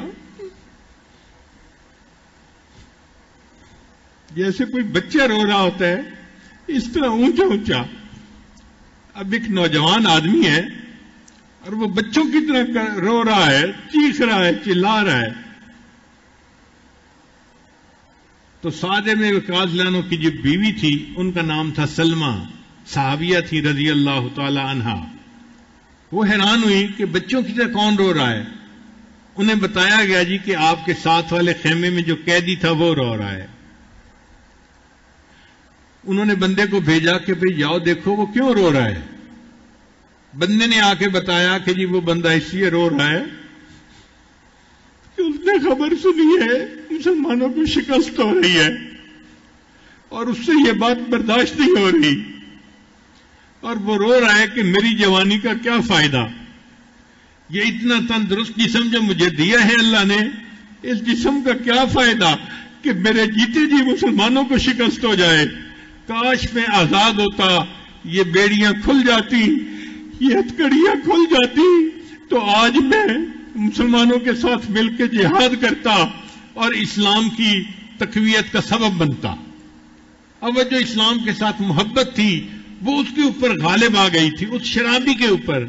[SPEAKER 1] جیسے کوئی بچہ رو رہا ہوتا ہے، اس طرح اونچا اونچا۔ اب ایک نوجوان آدمی ہے اور وہ بچوں کی طرح رو رہا ہے، چیخ رہا ہے، چلا رہا ہے۔ تو سعد بن ابی وقاص عنہ کی جو بیوی تھی ان کا نام تھا سلمہ، صحابیہ تھی رضی اللہ تعالی عنہا۔ وہ حیران ہوئی کہ بچوں کی طرح کون رو رہا ہے۔ انہیں بتایا گیا جی کہ آپ کے ساتھ والے خیمے میں جو قیدی تھا وہ رو رہا ہے۔ انہوں نے بندے کو بھیجا کہ بھئی جاؤ دیکھو وہ کیوں رو رہا ہے۔ بندے نے آ کے بتایا کہ جی وہ بندہ اس لیے رو رہا ہے کہ اس نے خبر سنی ہے مسلمانوں کو شکست ہو رہی ہے، اور اس سے یہ بات برداشت نہیں ہو رہی، اور وہ رو رہا ہے کہ میری جوانی کا کیا فائدہ، یہ اتنا تندرست جسم جو مجھے دیا ہے اللہ نے، اس جسم کا کیا فائدہ کہ میرے جیتے جی مسلمانوں کو شکست ہو جائے۔ کاش میں آزاد ہوتا، یہ بیڑیاں کھل جاتی، یہ ہتکڑیاں کھل جاتی، تو آج میں مسلمانوں کے ساتھ مل کے جہاد کرتا اور اسلام کی تقویت کا سبب بنتا۔ اب وہ جو اسلام کے ساتھ محبت تھی وہ اس کے اوپر غالب آ گئی تھی، اس شرابی کے اوپر۔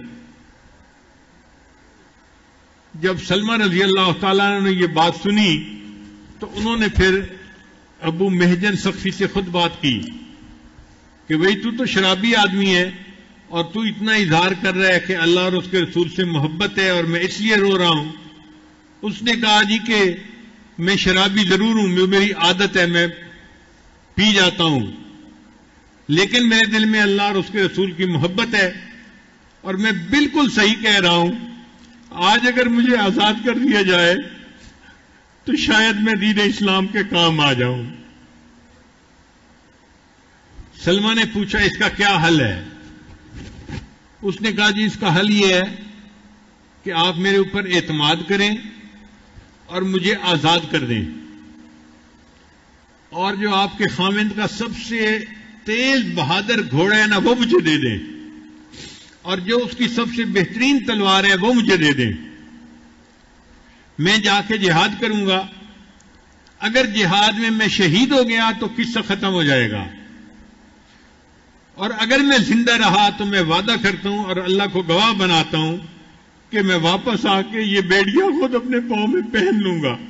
[SPEAKER 1] جب سلمہ رضی اللہ تعالیٰ نے یہ بات سنی تو انہوں نے پھر ابو محجن سقفی سے خود بات کی کہ بھئی تو شرابی آدمی ہے اور تو اتنا اظہار کر رہا ہے کہ اللہ اور اس کے رسول سے محبت ہے اور میں اس لیے رو رہا ہوں۔ اس نے کہا جی کہ میں شرابی ضرور ہوں، میری عادت ہے، میں پی جاتا ہوں، لیکن میرے دل میں اللہ اور اس کے رسول کی محبت ہے، اور میں بالکل صحیح کہہ رہا ہوں، آج اگر مجھے آزاد کر دیا جائے تو شاید میں دین اسلام کے کام آ جاؤں۔ سلمہ نے پوچھا اس کا کیا حل ہے؟ اس نے کہا جی اس کا حل یہ ہے کہ آپ میرے اوپر اعتماد کریں اور مجھے آزاد کر دیں، اور جو آپ کے خاوند کا سب سے تیز بہادر گھوڑا ہے نا وہ مجھے دے دیں، اور جو اس کی سب سے بہترین تلوار ہے وہ مجھے دے دیں، میں جا کے جہاد کروں گا۔ اگر جہاد میں شہید ہو گیا تو قصہ ختم ہو جائے گا، اور اگر میں زندہ رہا تو میں وعدہ کرتا ہوں اور اللہ کو گواہ بناتا ہوں کہ میں واپس آ کے یہ بیڑیاں خود اپنے پاؤں میں پہن لوں گا۔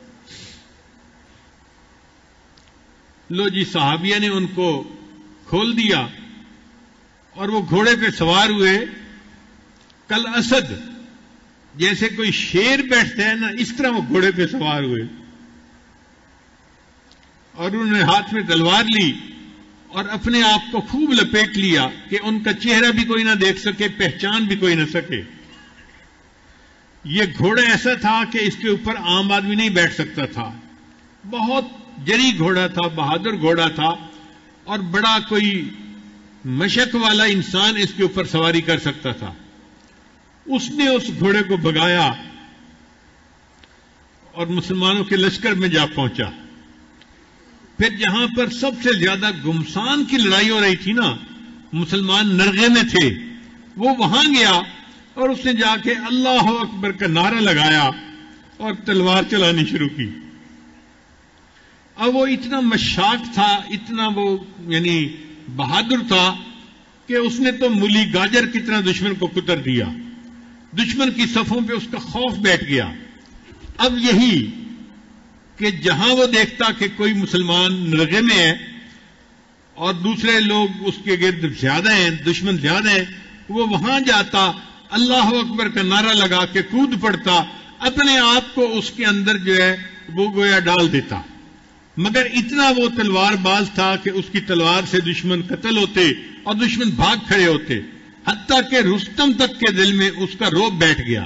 [SPEAKER 1] لو جی، صحابیہ نے ان کو کھول دیا اور وہ گھوڑے پہ سوار ہوئے، کل اسد، جیسے کوئی شیر بیٹھتا ہے نا اس طرح وہ گھوڑے پہ سوار ہوئے، اور انہوں نے ہاتھ میں تلوار لی اور اپنے آپ کو خوب لپیٹ لیا کہ ان کا چہرہ بھی کوئی نہ دیکھ سکے، پہچان بھی کوئی نہ سکے۔ یہ گھوڑا ایسا تھا کہ اس کے اوپر عام آدمی نہیں بیٹھ سکتا تھا، بہت جری گھوڑا تھا، بہادر گھوڑا تھا، اور بڑا کوئی مشق والا انسان اس کے اوپر سواری کر سکتا تھا۔ اس نے اس گھوڑے کو بھگایا اور مسلمانوں کے لشکر میں جا پہنچا۔ پھر جہاں پر سب سے زیادہ گمسان کی لڑائی ہو رہی تھی نا، مسلمان نرغے میں تھے، وہ وہاں گیا اور اس نے جا کے اللہ اکبر کا نعرہ لگایا اور تلوار چلانی شروع کی۔ اب وہ اتنا مشاق تھا، اتنا وہ یعنی بہادر تھا کہ اس نے تو مولی گاجر کی طرح دشمن کو کتر دیا، دشمن کی صفوں پہ اس کا خوف بیٹھ گیا۔ اب یہی کہ جہاں وہ دیکھتا کہ کوئی مسلمان نرغے میں ہے اور دوسرے لوگ اس کے گرد زیادہ ہیں، دشمن زیادہ ہیں، وہ وہاں جاتا، اللہ اکبر کا نعرہ لگا کے کود پڑتا، اپنے آپ کو اس کے اندر جو ہے وہ گویا ڈال دیتا۔ مگر اتنا وہ تلوار باز تھا کہ اس کی تلوار سے دشمن قتل ہوتے اور دشمن بھاگ کھڑے ہوتے، حتیٰ کہ رستم تک کے دل میں اس کا رعب بیٹھ گیا۔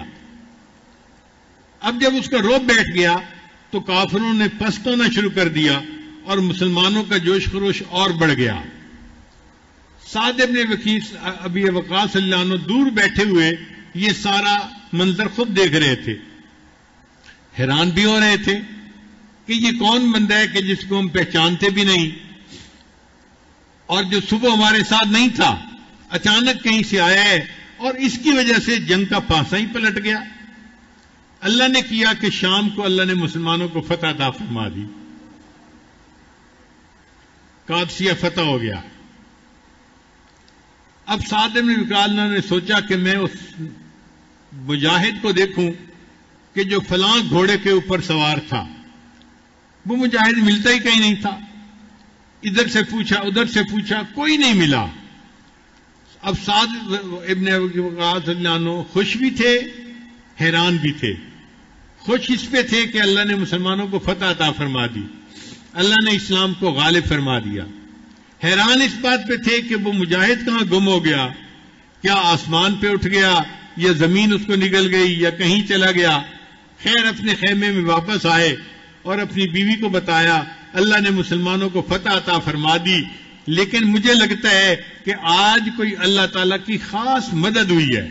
[SPEAKER 1] اب جب اس کا رعب بیٹھ گیا تو کافروں نے پست ہونا شروع کر دیا اور مسلمانوں کا جوش خروش اور بڑھ گیا۔ سعد ابن ابی وقاص اللہ عنہ دور بیٹھے ہوئے یہ سارا منظر خود دیکھ رہے تھے، حیران بھی ہو رہے تھے کہ یہ کون بندہ ہے کہ جس کو ہم پہچانتے بھی نہیں، اور جو صبح ہمارے ساتھ نہیں تھا، اچانک کہیں سے آیا ہے، اور اس کی وجہ سے جنگ کا پانسا ہی پلٹ گیا۔ اللہ نے کیا کہ شام کو اللہ نے مسلمانوں کو فتح عطا فرما دی، قادسیہ فتح ہو گیا۔ اب سعد بن وقاص نے سوچا کہ میں اس مجاہد کو دیکھوں کہ جو فلاں گھوڑے کے اوپر سوار تھا، وہ مجاہد ملتا ہی کہیں نہیں تھا، ادھر سے پوچھا ادھر سے پوچھا، کوئی نہیں ملا۔ اب سعد ابن وقاص اللہ عنہ خوش بھی تھے، حیران بھی تھے۔ خوش اس پہ تھے کہ اللہ نے مسلمانوں کو فتح عطا فرما دی، اللہ نے اسلام کو غالب فرما دیا۔ حیران اس بات پہ تھے کہ وہ مجاہد کہاں گم ہو گیا، کیا آسمان پہ اٹھ گیا یا زمین اس کو نگل گئی یا کہیں چلا گیا۔ خیر اپنے خیمے میں واپس آئے اور اپنی بیوی کو بتایا اللہ نے مسلمانوں کو فتح عطا فرما دی، لیکن مجھے لگتا ہے کہ آج کوئی اللہ تعالیٰ کی خاص مدد ہوئی ہے۔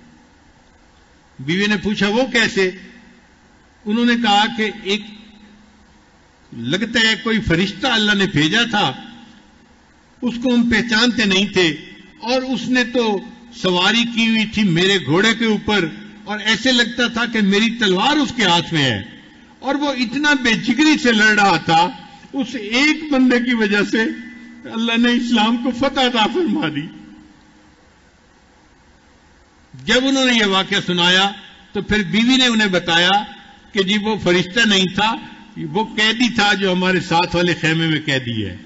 [SPEAKER 1] بیوی نے پوچھا وہ کیسے؟ انہوں نے کہا کہ ایک لگتا ہے کوئی فرشتہ اللہ نے بھیجا تھا، اس کو ہم پہچانتے نہیں تھے، اور اس نے تو سواری کی ہوئی تھی میرے گھوڑے کے اوپر، اور ایسے لگتا تھا کہ میری تلوار اس کے ہاتھ میں ہے، اور وہ اتنا بے جگری سے لڑ رہا تھا، اس ایک بندے کی وجہ سے اللہ نے اسلام کو فتح عطا فرما دی۔ جب انہوں نے یہ واقعہ سنایا تو پھر بیوی نے انہیں بتایا کہ جی وہ فرشتہ نہیں تھا، وہ قیدی تھا جو ہمارے ساتھ والے خیمے میں قیدی ہے۔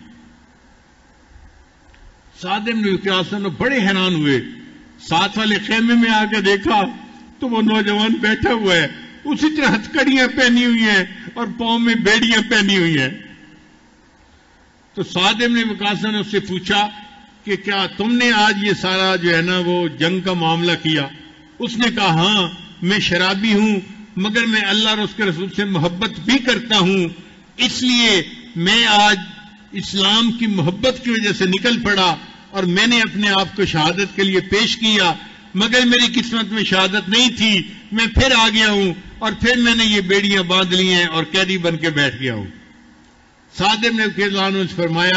[SPEAKER 1] سعد بن وقاص بڑے حیران ہوئے، ساتھ والے خیمے میں آ کے دیکھا تو وہ نوجوان بیٹھا ہوا ہے، اسی طرح ہتھکڑیاں پہنی ہوئی ہیں اور پاؤں میں بیڑیاں پہنی ہوئی ہیں۔ تو سعد بن وقاص نے اس سے پوچھا کہ کیا تم نے آج یہ سارا جو ہے نا وہ جنگ کا معاملہ کیا؟ اس نے کہا ہاں میں شرابی ہوں، مگر میں اللہ اور اس کے رسول سے محبت بھی کرتا ہوں، اس لیے میں آج اسلام کی محبت کی وجہ سے نکل پڑا اور میں نے اپنے آپ کو شہادت کے لیے پیش کیا، مگر میری قسمت میں شہادت نہیں تھی، میں پھر آ گیا ہوں اور پھر میں نے یہ بیڑیاں باندھ لی ہیں اور قیدی بن کے بیٹھ گیا ہوں۔ سعد بن وقاص نے فرمایا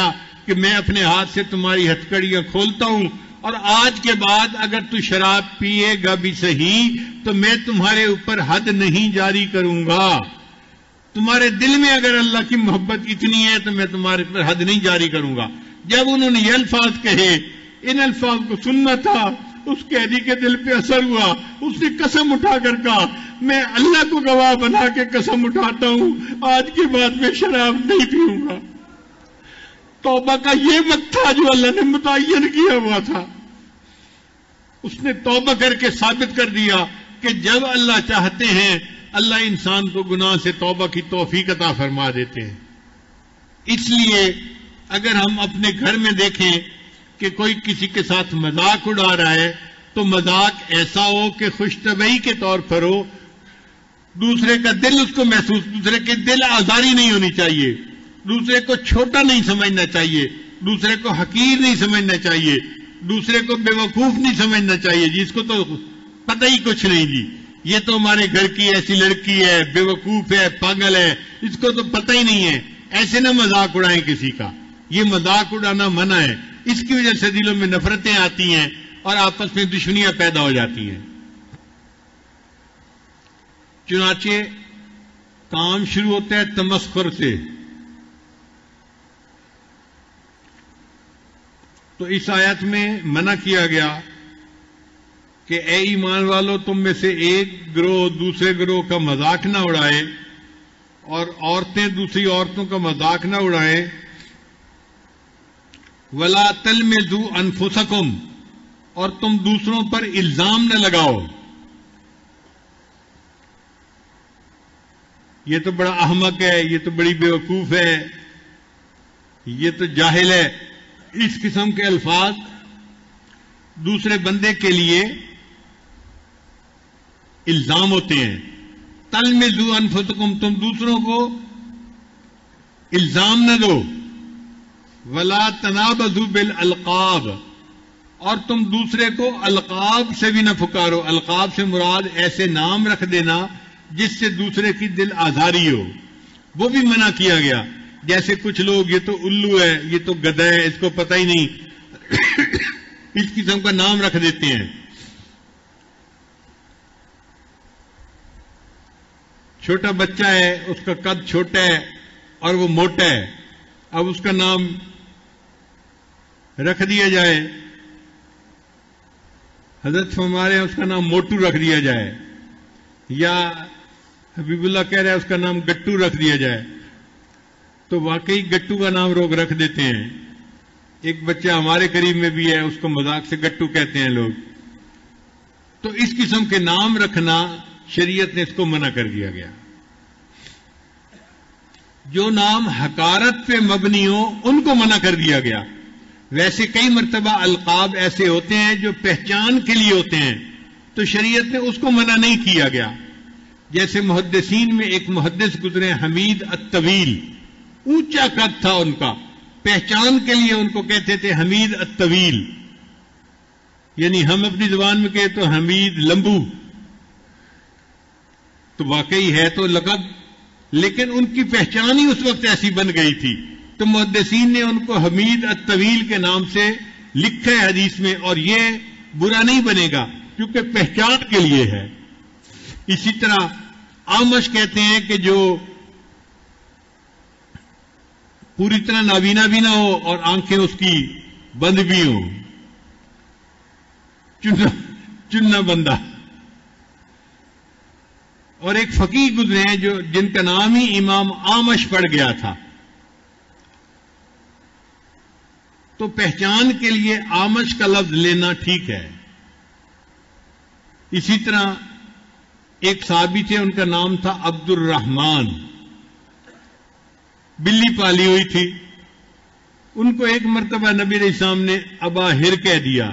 [SPEAKER 2] کہ میں اپنے ہاتھ سے تمہاری ہتھکڑیاں کھولتا ہوں اور آج کے بعد اگر تو شراب پیے گا بھی صحیح تو میں تمہارے اوپر حد نہیں جاری کروں گا. تمہارے دل میں اگر اللہ کی محبت اتنی ہے تو میں تمہارے اوپر حد نہیں جاری کروں گا. جب انہوں نے یہ الفاظ کہے، ان الفاظ کو سننا تھا، اس قیدی کے دل پہ اثر ہوا. اس نے قسم اٹھا کر کہا میں اللہ کو گواہ بنا کے قسم اٹھاتا ہوں آج کے بعد میں شراب نہیں پیوں گا. توبہ کا یہ وقت تھا جو اللہ نے متعین کیا ہوا تھا. اس نے توبہ کر کے ثابت کر دیا کہ جب اللہ چاہتے ہیں اللہ انسان کو گناہ سے توبہ کی توفیق عطا فرما دیتے ہیں. اس لیے اگر ہم اپنے گھر میں دیکھیں کہ کوئی کسی کے ساتھ مذاق اڑا رہا ہے تو مذاق ایسا ہو کہ خوش طبعی کے طور پر ہو، دوسرے کا دل اس کو محسوس، دوسرے کے دل آزاری نہیں ہونی چاہیے، دوسرے کو چھوٹا نہیں سمجھنا چاہیے، دوسرے کو حقیر نہیں سمجھنا چاہیے، دوسرے کو بے وقوف نہیں سمجھنا چاہیے جس کو تو پتہ ہی کچھ نہیں. جی یہ تو ہمارے گھر کی ایسی لڑکی ہے، بے وقوف ہے، پاگل ہے، اس کو تو پتہ ہی نہیں ہے. ایسے نہ مذاق اڑائیں کسی کا. یہ مذاق اڑانا منع ہے. اس کی وجہ سے دلوں میں نفرتیں آتی ہیں اور آپس میں دشمنیاں پیدا ہو جاتی ہیں. چنانچہ کام شروع ہوتا ہے تمسخر سے. تو اس آیت میں منع کیا گیا کہ اے ایمان والو تم میں سے ایک گروہ دوسرے گروہ کا مذاق نہ اڑائے اور عورتیں دوسری عورتوں کا مذاق نہ اڑائیں. وَلَا تَلْمِزُوا أَنفُسَكُمْ، اور تم دوسروں پر الزام نہ لگاؤ. یہ تو بڑا احمق ہے، یہ تو بڑی بیوقوف ہے، یہ تو جاہل ہے. اس قسم کے الفاظ دوسرے بندے کے لیے الزام ہوتے ہیں. تلمزوا انفسکم، تم دوسروں کو الزام نہ دو. ولا تنابزوا بالالقاب، اور تم دوسرے کو القاب سے بھی نہ پکارو. القاب سے مراد ایسے نام رکھ دینا جس سے دوسرے کی دل آزاری ہو، وہ بھی منع کیا گیا. جیسے کچھ لوگ یہ تو الو ہے، یہ تو گدھا ہے، اس کو پتہ ہی نہیں، اس قسم کا نام رکھ دیتے ہیں. چھوٹا بچہ ہے، اس کا قد چھوٹا ہے اور وہ موٹا ہے، اب اس کا نام رکھ دیا جائے، حضرت فرما رہے ہیں اس کا نام موٹو رکھ دیا جائے، یا حبیب اللہ کہہ رہے ہیں اس کا نام گٹو رکھ دیا جائے، تو واقعی گٹو کا نام لوگ رکھ دیتے ہیں. ایک بچہ ہمارے قریب میں بھی ہے، اس کو مذاق سے گٹو کہتے ہیں لوگ. تو اس قسم کے نام رکھنا شریعت نے اس کو منع کر دیا گیا. جو نام حقارت پہ مبنی ہو ان کو منع کر دیا گیا. ویسے کئی مرتبہ القاب ایسے ہوتے ہیں جو پہچان کے لیے ہوتے ہیں، تو شریعت نے اس کو منع نہیں کیا گیا. جیسے محدثین میں ایک محدث گزرے حمید الطویل، اونچا قد تھا ان کا، پہچان کے لیے ان کو کہتے تھے حمید الطویل، یعنی ہم اپنی زبان میں کہتے تو حمید لمبو، تو واقعی ہے تو لقب، لیکن ان کی پہچان ہی اس وقت ایسی بن گئی تھی، تو محدثین نے ان کو حمید الطویل کے نام سے لکھا ہے حدیث میں، اور یہ برا نہیں بنے گا کیونکہ پہچان کے لیے ہے. اسی طرح آمش کہتے ہیں کہ جو پوری طرح نابینا بھی نہ ہو اور آنکھیں اس کی بند بھی ہوں، چننا بندہ. اور ایک فقیہ گزرے ہیں جن کا نام ہی امام آمش پڑ گیا تھا، تو پہچان کے لیے آمش کا لفظ لینا ٹھیک ہے. اسی طرح ایک صحابی تھے، ان کا نام تھا عبد الرحمن، بلی پالی ہوئی تھی. ان کو ایک مرتبہ نبی علیہ السلام نے ابا ہر کہہ دیا.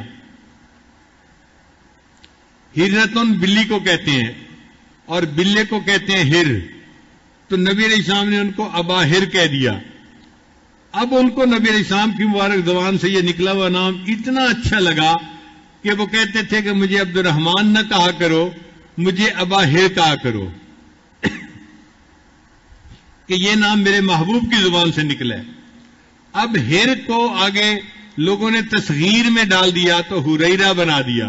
[SPEAKER 2] ہرنتن بلی کو کہتے ہیں اور بلے کو کہتے ہیں ہر، تو نبی علیہ السلام نے ان کو ابا ہر کہہ دیا. اب ان کو نبی علیہ السلام کی مبارک زبان سے یہ نکلا ہوا نام اتنا اچھا لگا کہ وہ کہتے تھے کہ مجھے عبد الرحمن نہ کہا کرو، مجھے ابا ہر کہا کرو، کہ یہ نام میرے محبوب کی زبان سے نکلا ہے. اب ہر کو آگے لوگوں نے تصغیر میں ڈال دیا تو ہریرہ بنا دیا،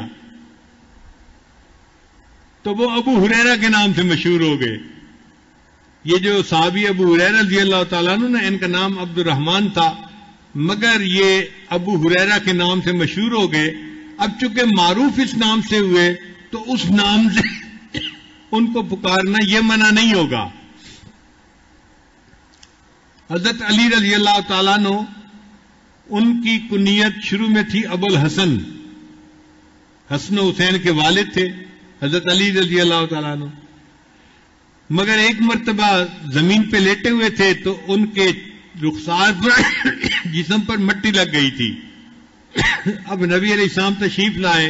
[SPEAKER 2] تو وہ ابو ہریرہ کے نام سے مشہور ہو گئے۔ یہ جو صحابی ابو ہریرہ رضی اللہ تعالیٰ عنہ ان کا نام عبد الرحمن تھا، مگر یہ ابو ہریرہ کے نام سے مشہور ہو گئے۔ اب چونکہ معروف اس نام سے ہوئے تو اس نام سے ان کو پکارنا یہ منع نہیں ہوگا۔ حضرت علی رضی اللہ تعالیٰ عنہ ان کی کنیت شروع میں تھی ابو الحسن، حسن و حسین کے والد تھے حضرت علی رضی اللہ تعالیٰ عنہ، مگر ایک مرتبہ زمین پہ لیٹے ہوئے تھے تو ان کے رخسار پر جسم پر مٹی لگ گئی تھی۔ اب نبی علیہ السلام تشریف لائے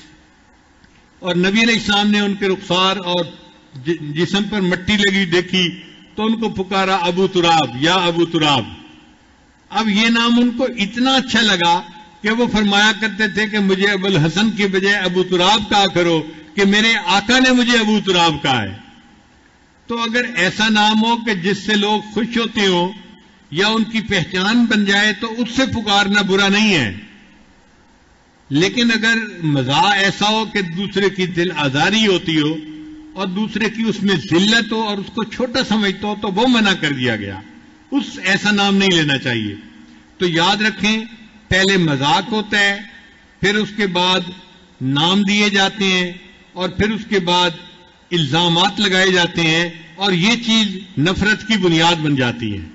[SPEAKER 2] اور نبی علیہ السلام نے ان کے رخسار اور جسم پر مٹی لگی دیکھی تو ان کو پکارا ابو تراب، یا ابو تراب۔ اب یہ نام ان کو اتنا اچھا لگا کہ وہ فرمایا کرتے تھے کہ مجھے ابو الحسن کے بجائے ابو تراب کہا کرو کہ میرے آقا نے مجھے ابو تراب کہا ہے۔ تو اگر ایسا نام ہو کہ جس سے لوگ خوش ہوتے ہوں یا ان کی پہچان بن جائے تو اس سے پکارنا برا نہیں ہے، لیکن اگر مزاح ایسا ہو کہ دوسرے کی دل آزاری ہوتی ہو اور دوسرے کی اس میں ذلت ہو اور اس کو چھوٹا سمجھتا ہو تو وہ منع کر دیا گیا، اس ایسا نام نہیں لینا چاہیے۔ تو یاد رکھیں، پہلے مذاق ہوتا ہے، پھر اس کے بعد نام دیے جاتے ہیں اور پھر اس کے بعد الزامات لگائے جاتے ہیں اور یہ چیز نفرت کی بنیاد بن جاتی ہے۔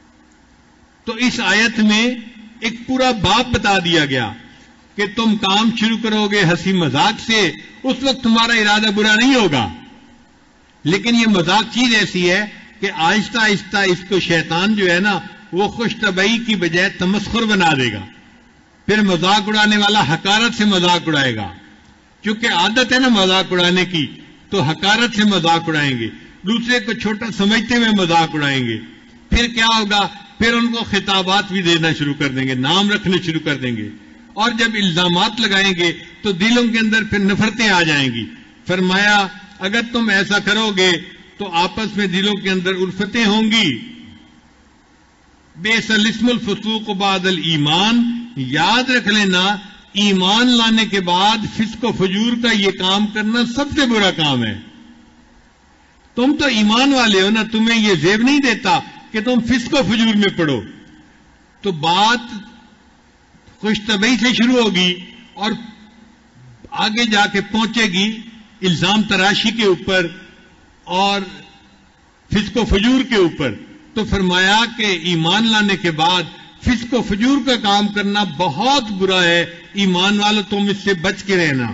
[SPEAKER 2] تو اس آیت میں ایک پورا باب بتا دیا گیا کہ تم کام شروع کرو گے ہنسی مذاق سے، اس وقت تمہارا ارادہ برا نہیں ہوگا، لیکن یہ مذاق چیز ایسی ہے کہ آہستہ آہستہ اس کو شیطان جو ہے نا وہ خوش طبعی کی بجائے تمسخر بنا دے گا، پھر مذاق اڑانے والا حقارت سے مذاق اڑائے گا، کیونکہ عادت ہے نا مذاق اڑانے کی، تو حقارت سے مذاق اڑائیں گے، دوسرے کو چھوٹا سمجھتے ہوئے مذاق اڑائیں گے۔ پھر کیا ہوگا؟ پھر ان کو خطابات بھی دینا شروع کر دیں گے، نام رکھنے شروع کر دیں گے، اور جب الزامات لگائیں گے تو دلوں کے اندر پھر نفرتیں آ جائیں گی۔ فرمایا اگر تم ایسا کرو گے تو آپس میں دلوں کے اندر الفتیں ہوں گی۔ بئس الاسم الفسوق بعد الایمان، یاد رکھ لینا ایمان لانے کے بعد فسق و فجور کا یہ کام کرنا سب سے برا کام ہے۔ تم تو ایمان والے ہو نا، تمہیں یہ زیب نہیں دیتا کہ تم فسق و فجور میں پڑو۔ تو بات خوش طبعی سے شروع ہوگی اور آگے جا کے پہنچے گی الزام تراشی کے اوپر اور فسق و فجور کے اوپر۔ تو فرمایا کہ ایمان لانے کے بعد فسق و فجور کا کام کرنا بہت برا ہے، ایمان والو تم اس سے بچ کے رہنا۔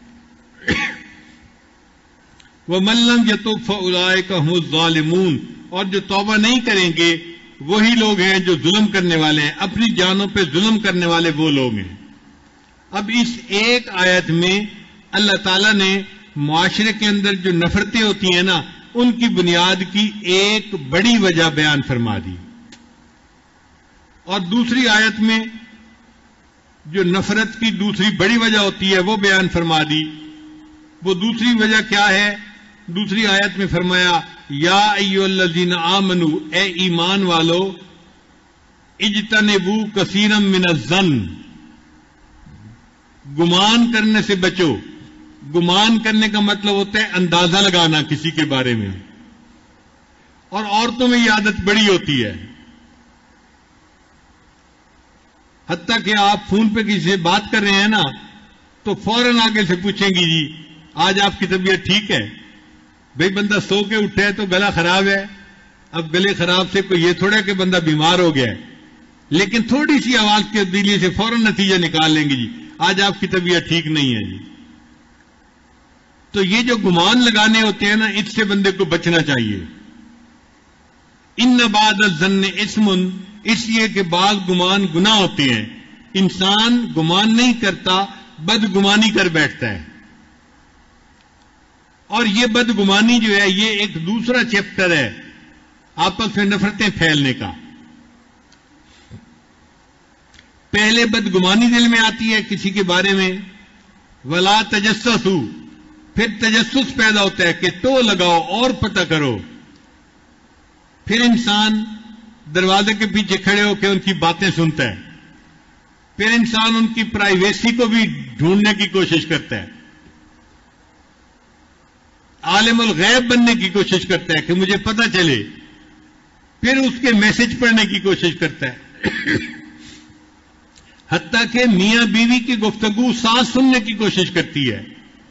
[SPEAKER 2] وَمَن لَّمْ يَتُبْ فَأُولَٰئِكَ هُمُ الظَّالِمُونَ، اور جو توبہ نہیں کریں گے وہی لوگ ہیں جو ظلم کرنے والے ہیں، اپنی جانوں پہ ظلم کرنے والے وہ لوگ ہیں۔ اب اس ایک آیت میں اللہ تعالیٰ نے معاشرے کے اندر جو نفرتیں ہوتی ہیں نا ان کی بنیاد کی ایک بڑی وجہ بیان فرما دی، اور دوسری آیت میں جو نفرت کی دوسری بڑی وجہ ہوتی ہے وہ بیان فرما دی۔ وہ دوسری وجہ کیا ہے؟ دوسری آیت میں فرمایا یا ایھا الذین آمنوا، اے ایمان والو، اجتنبوا کثیرا من الظن، گمان کرنے سے بچو۔ گمان کرنے کا مطلب ہوتا ہے اندازہ لگانا کسی کے بارے میں، اور عورتوں میں یہ عادت بڑی ہوتی ہے، حتیٰ کہ آپ فون پہ کسی سے بات کر رہے ہیں نا تو فوراً آگے سے پوچھیں گی جی آج آپ کی طبیعت ٹھیک ہے؟ بھئی بندہ سو کے اٹھا ہے تو گلا خراب ہے، اب گلے خراب سے کوئی یہ تھوڑا کہ بندہ بیمار ہو گیا ہے، لیکن تھوڑی سی آواز کی تبدیلی سے فوراً نتیجہ نکال لیں گے جی آج آپ کی طبیعت ٹھیک نہیں ہے جی۔ تو یہ جو گمان لگانے ہوتے ہیں نا اس سے بندے کو بچنا چاہیے۔ ان بعد الظن اسم، اس لیے کہ بعض گمان گناہ ہوتے ہیں، انسان گمان نہیں کرتا بدگمانی کر بیٹھتا ہے، اور یہ بدگمانی جو ہے یہ ایک دوسرا چیپٹر ہے آپس میں نفرتیں پھیلنے کا۔ پہلے بدگمانی دل میں آتی ہے کسی کے بارے میں، ولا تجسسوا، پھر تجسس پیدا ہوتا ہے کہ تو لگاؤ اور پتہ کرو، پھر انسان دروازے کے پیچھے کھڑے ہو کے ان کی باتیں سنتا ہے، پھر انسان ان کی پرائیویسی کو بھی ڈھونڈنے کی کوشش کرتا ہے، عالم الغیب بننے کی کوشش کرتا ہے کہ مجھے پتہ چلے، پھر اس کے میسج پڑھنے کی کوشش کرتا ہے، حتیٰ کہ میاں بیوی کی گفتگو سانس سننے کی کوشش کرتی ہے،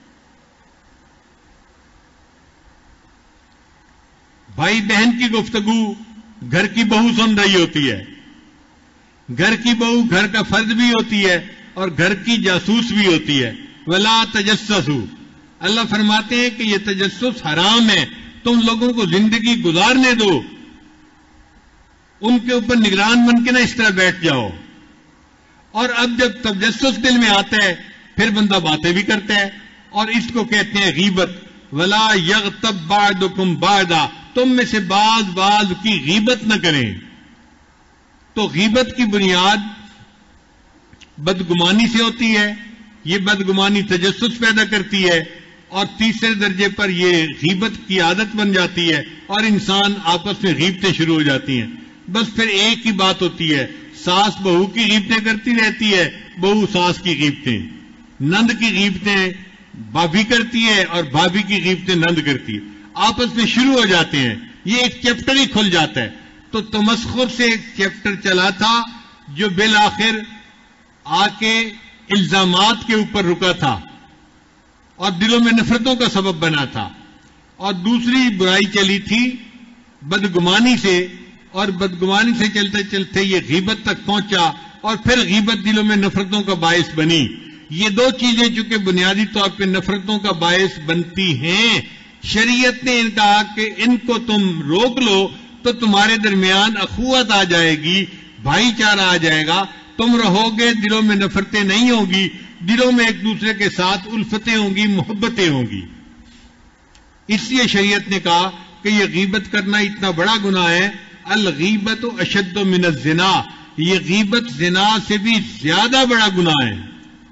[SPEAKER 2] بھائی بہن کی گفتگو گھر کی بہو سن رہی ہوتی ہے، گھر کی بہو گھر کا فرد بھی ہوتی ہے اور گھر کی جاسوس بھی ہوتی ہے۔ وَلَا تَجَسَّسُوا، اللہ فرماتے ہیں کہ یہ تجسس حرام ہے، تم لوگوں کو زندگی گزارنے دو، ان کے اوپر نگران بن کے نہ اس طرح بیٹھ جاؤ۔ اور اب جب تجسس دل میں آتا ہے پھر بندہ باتیں بھی کرتا ہے، اور اس کو کہتے ہیں غیبت۔ وَلَا يَغْتَبْ بَعْضُكُمْ بَعْضًا، تم میں سے بعض کی غیبت نہ کریں۔ تو غیبت کی بنیاد بدگمانی سے ہوتی ہے، یہ بدگمانی تجسس پیدا کرتی ہے، اور تیسرے درجے پر یہ غیبت کی عادت بن جاتی ہے اور انسان آپس میں غیبتیں شروع ہو جاتی ہیں۔ بس پھر ایک ہی بات ہوتی ہے، ساس بہو کی غیبتیں کرتی رہتی ہے، بہو ساس کی غیبتیں، نند کی غیبتیں بھابھی کرتی ہے اور بھابھی کی غیبتیں نند کرتی ہے، آپس میں شروع ہو جاتے ہیں، یہ ایک چیپٹر ہی کھل جاتا ہے۔ تو تمسخر سے ایک چیپٹر چلا تھا جو بالآخر آ کے الزامات کے اوپر رکا تھا اور دلوں میں نفرتوں کا سبب بنا تھا، اور دوسری برائی چلی تھی بدگمانی سے، اور بدگمانی سے چلتے چلتے یہ غیبت تک پہنچا، اور پھر غیبت دلوں میں نفرتوں کا باعث بنی۔ یہ دو چیزیں چونکہ بنیادی طور پہ نفرتوں کا باعث بنتی ہیں، شریعت نے ان کہا کہ ان کو تم روک لو تو تمہارے درمیان اخوت آ جائے گی، بھائی چارہ آ جائے گا، تم رہو گے، دلوں میں نفرتیں نہیں ہوں گی، دلوں میں ایک دوسرے کے ساتھ الفتیں ہوں گی، محبتیں ہوں گی۔ اس لیے شریعت نے کہا کہ یہ غیبت کرنا اتنا بڑا گناہ ہے، الغیبت اشد من الزنا، یہ غیبت زنا سے بھی زیادہ بڑا گناہ ہے۔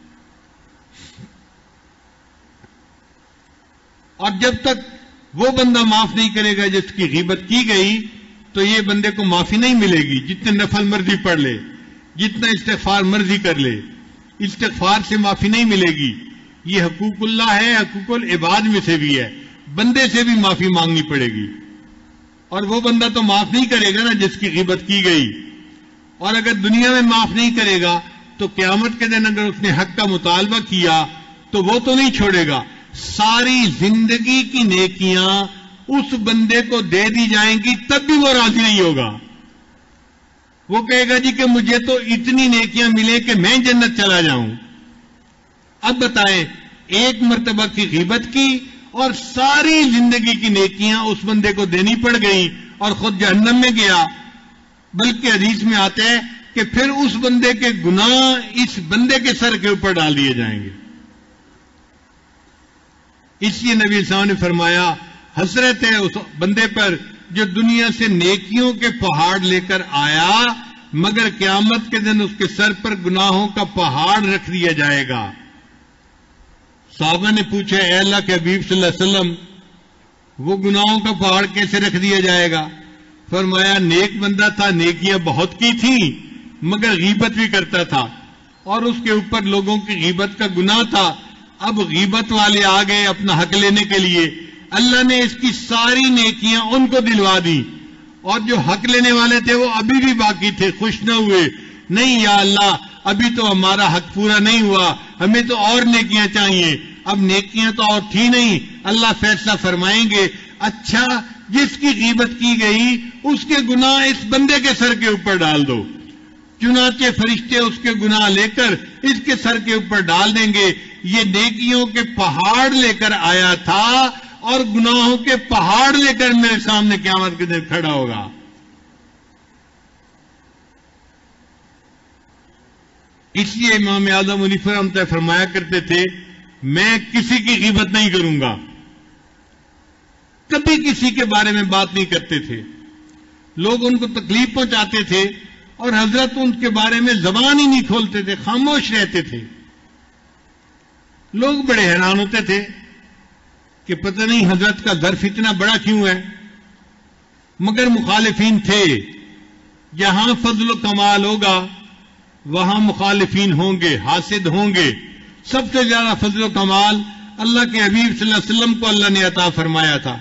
[SPEAKER 2] اور جب تک وہ بندہ معاف نہیں کرے گا جس کی غیبت کی گئی تو یہ بندے کو معافی نہیں ملے گی، جتنے نفل مرضی پڑھ لے، جتنا استغفار مرضی کر لے، استغفار سے معافی نہیں ملے گی۔ یہ حقوق اللہ ہے، حقوق العباد میں سے بھی ہے، بندے سے بھی معافی مانگنی پڑے گی، اور وہ بندہ تو معاف نہیں کرے گا نا جس کی غیبت کی گئی، اور اگر دنیا میں معاف نہیں کرے گا تو قیامت کے دن اگر اس نے حق کا مطالبہ کیا تو وہ تو نہیں چھوڑے گا، ساری زندگی کی نیکیاں اس بندے کو دے دی جائیں گی تب بھی وہ راضی نہیں ہوگا۔ وہ کہے گا جی کہ مجھے تو اتنی نیکیاں ملے کہ میں جنت چلا جاؤں۔ اب بتائیں، ایک مرتبہ کی غیبت کی اور ساری زندگی کی نیکیاں اس بندے کو دینی پڑ گئی اور خود جہنم میں گیا، بلکہ حدیث میں آتا ہے کہ پھر اس بندے کے گناہ اس بندے کے سر کے اوپر ڈال دیے جائیں گے۔ اس لیے نبی صلی اللہ علیہ وسلم نے فرمایا، حسرت ہے اس بندے پر جو دنیا سے نیکیوں کے پہاڑ لے کر آیا مگر قیامت کے دن اس کے سر پر گناہوں کا پہاڑ رکھ دیا جائے گا۔ صحابہ نے پوچھا، اے اللہ کے حبیب صلی اللہ علیہ وسلم، وہ گناہوں کا پہاڑ کیسے رکھ دیا جائے گا؟ فرمایا، نیک بندہ تھا، نیکیاں بہت کی تھیں مگر غیبت بھی کرتا تھا، اور اس کے اوپر لوگوں کی غیبت کا گناہ تھا۔ اب غیبت والے آ گئے اپنا حق لینے کے لیے، اللہ نے اس کی ساری نیکیاں ان کو دلوا دی، اور جو حق لینے والے تھے وہ ابھی بھی باقی تھے، خوش نہ ہوئے، نہیں یا اللہ ابھی تو ہمارا حق پورا نہیں ہوا، ہمیں تو اور نیکیاں چاہیے۔ اب نیکیاں تو اور تھی نہیں، اللہ فیصلہ فرمائیں گے، اچھا جس کی غیبت کی گئی اس کے گناہ اس بندے کے سر کے اوپر ڈال دو۔ چنانچہ فرشتے اس کے گناہ لے کر اس کے سر کے اوپر ڈال دیں گے۔ یہ نیکیوں کے پہاڑ لے کر آیا تھا اور گناہوں کے پہاڑ لے کر میرے سامنے قیامت کے دن کھڑا ہوگا۔ اس لیے امام اعظم حنیفہ رحمۃ اللہ فرمایا کرتے تھے، میں کسی کی غیبت نہیں کروں گا، کبھی کسی کے بارے میں بات نہیں کرتے تھے۔ لوگ ان کو تکلیف پہنچاتے تھے اور حضرت ان کے بارے میں زبان ہی نہیں کھولتے تھے، خاموش رہتے تھے۔ لوگ بڑے حیران ہوتے تھے کہ پتہ نہیں حضرت کا ظرف اتنا بڑا کیوں ہے، مگر مخالفین تھے، جہاں فضل و کمال ہوگا وہاں مخالفین ہوں گے، حاسد ہوں گے. سب سے زیادہ فضل و کمال اللہ کے حبیب صلی اللہ علیہ وسلم کو اللہ نے عطا فرمایا تھا،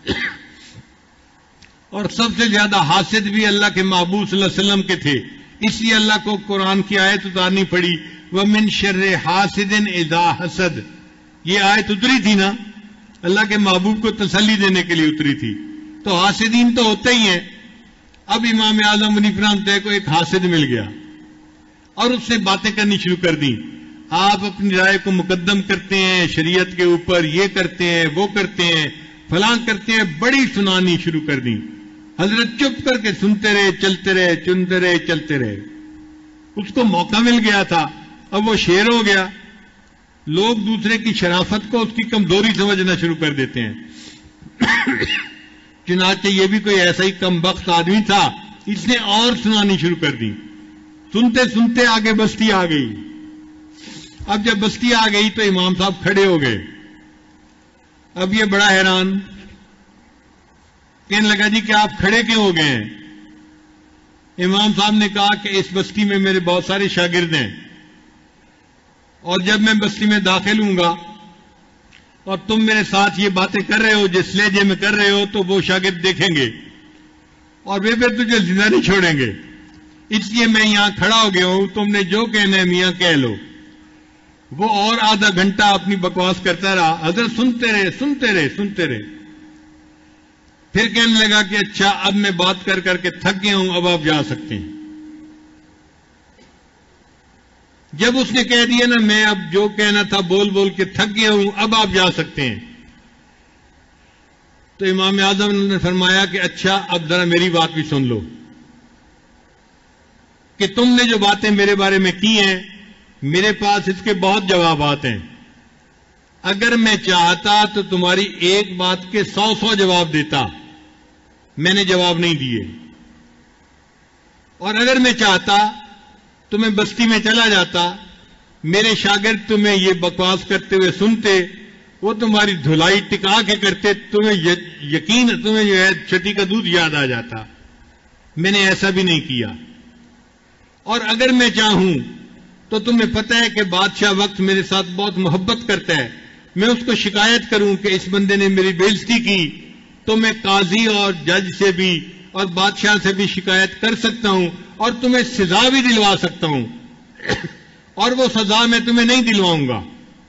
[SPEAKER 2] اور سب سے زیادہ حاسد بھی اللہ کے محبوب صلی اللہ علیہ وسلم کے تھے. اس لیے اللہ کو قرآن کی آیت اتارنی پڑی، وَمِن شَرِّ حَاسِدٍ إِذَا حَسَدَ. یہ آیت اتری تھی نا، اللہ کے محبوب کو تسلی دینے کے لیے اتری تھی. تو حاسدین تو ہوتے ہی ہیں. اب امام اعظم حنیفہ رحمۃ اللہ کو ایک حاسد مل گیا اور اس سے باتیں کرنی شروع کر دی. آپ اپنی رائے کو مقدم کرتے ہیں شریعت کے اوپر، یہ کرتے ہیں وہ کرتے ہیں فلاں کرتے ہیں، بڑی سنانی شروع کر دی. حضرت چپ کر کے سنتے رہے، چلتے رہے، چنتے رہے، چلتے رہے. اس کو موقع مل گیا تھا، اب وہ شیر ہو گیا. لوگ دوسرے کی شرافت کو اس کی کمزوری سمجھنا شروع کر دیتے ہیں. چنانچہ یہ بھی کوئی ایسا ہی کم بخت آدمی تھا، اس نے اور سنانی شروع کر دی. سنتے سنتے آگے بستی آ گئی. اب جب بستی آ گئی تو امام صاحب کھڑے ہو گئے. اب یہ بڑا حیران، کہنے لگا جی کہ آپ کھڑے کیوں ہو گئے ہیں؟ امام صاحب نے کہا کہ اس بستی میں میرے بہت سارے شاگرد ہیں، اور جب میں بستی میں داخل ہوں گا اور تم میرے ساتھ یہ باتیں کر رہے ہو جس لہجے میں کر رہے ہو تو وہ شاگرد دیکھیں گے اور وہ پھر تجھے زندہ نہیں چھوڑیں گے. اس لیے میں یہاں کھڑا ہو گیا ہوں، تم نے جو کہنا ہے میاں کہہ لو. وہ اور آدھا گھنٹہ اپنی بکواس کرتا رہا. حضرت سنتے رہے، سنتے رہے، سنتے رہے. پھر کہنے لگا کہ اچھا اب میں بات کر کر کے تھک گیا ہوں، اب آپ جا سکتے ہیں. جب اس نے کہہ دیا نا میں اب جو کہنا تھا بول بول کے تھک گیا ہوں، اب آپ جا سکتے ہیں، تو امام اعظم نے فرمایا کہ اچھا اب ذرا میری بات بھی سن لو کہ تم نے جو باتیں میرے بارے میں کی ہیں میرے پاس اس کے بہت جوابات ہیں. اگر میں چاہتا تو تمہاری ایک بات کے 100 جواب دیتا، میں نے جواب نہیں دیے. اور اگر میں چاہتا تو میں بستی میں چلا جاتا، میرے شاگرد تمہیں یہ بکواس کرتے ہوئے سنتے، وہ تمہاری دھلائی ٹکا کے کرتے، تمہیں یقین تمہیں جو ہے چھٹی کا دودھ یاد آ جاتا. میں نے ایسا بھی نہیں کیا. اور اگر میں چاہوں تو تمہیں پتہ ہے کہ بادشاہ وقت میرے ساتھ بہت محبت کرتا ہے، میں اس کو شکایت کروں کہ اس بندے نے میری بے عزتی کی تو میں قاضی اور جج سے بھی اور بادشاہ سے بھی شکایت کر سکتا ہوں اور تمہیں سزا بھی دلوا سکتا ہوں، اور وہ سزا میں تمہیں نہیں دلواؤں گا.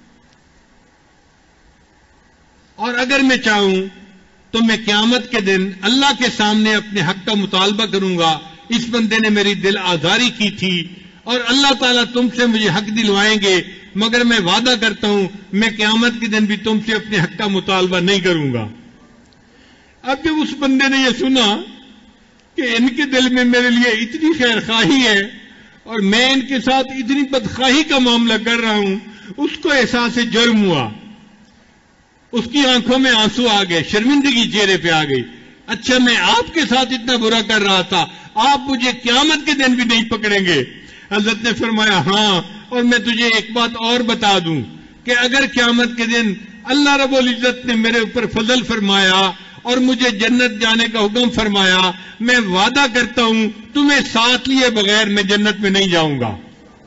[SPEAKER 2] اور اگر میں چاہوں تو میں قیامت کے دن اللہ کے سامنے اپنے حق کا مطالبہ کروں گا، اس بندے نے میری دل آزاری کی تھی اور اللہ تعالیٰ تم سے مجھے حق دلوائیں گے، مگر میں وعدہ کرتا ہوں میں قیامت کے دن بھی تم سے اپنے حق کا مطالبہ نہیں کروں گا. اب جب اس بندے نے یہ سنا کہ ان کے دل میں میرے لیے اتنی خیر خواہی ہے اور میں ان کے ساتھ اتنی بدخواہی کا معاملہ کر رہا ہوں، اس کو احساس جرم ہوا. اس کی آنکھوں میں آنسو آ گئے، شرمندگی چہرے پہ آ گئی. اچھا میں آپ کے ساتھ اتنا برا کر رہا تھا، آپ مجھے قیامت کے دن بھی نہیں پکڑیں گے؟ حضرت نے فرمایا ہاں، اور میں تجھے ایک بات اور بتا دوں کہ اگر قیامت کے دن اللہ رب العزت نے میرے اوپر فضل فرمایا اور مجھے جنت جانے کا حکم فرمایا، میں وعدہ کرتا ہوں تمہیں ساتھ لیے بغیر میں جنت میں نہیں جاؤں گا.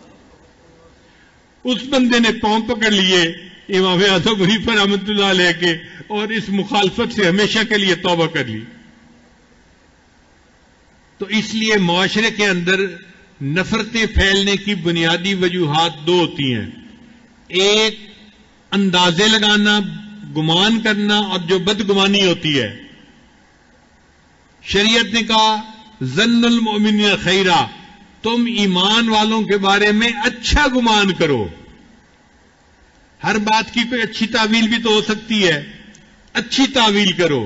[SPEAKER 2] اس بندے نے پاؤں پکڑ لیے امام اعظم حنیفہ رحمۃ اللہ علیہ کے اور اس مخالفت سے ہمیشہ کے لیے توبہ کر لی. تو اس لیے معاشرے کے اندر نفرتیں پھیلنے کی بنیادی وجوہات دو ہوتی ہیں. ایک اندازے لگانا، گمان کرنا، اور جو بدگمانی ہوتی ہے. شریعت نے کہا ظن المؤمنین خیرا، تم ایمان والوں کے بارے میں اچھا گمان کرو. ہر بات کی کوئی اچھی تعویل بھی تو ہو سکتی ہے، اچھی تعویل کرو.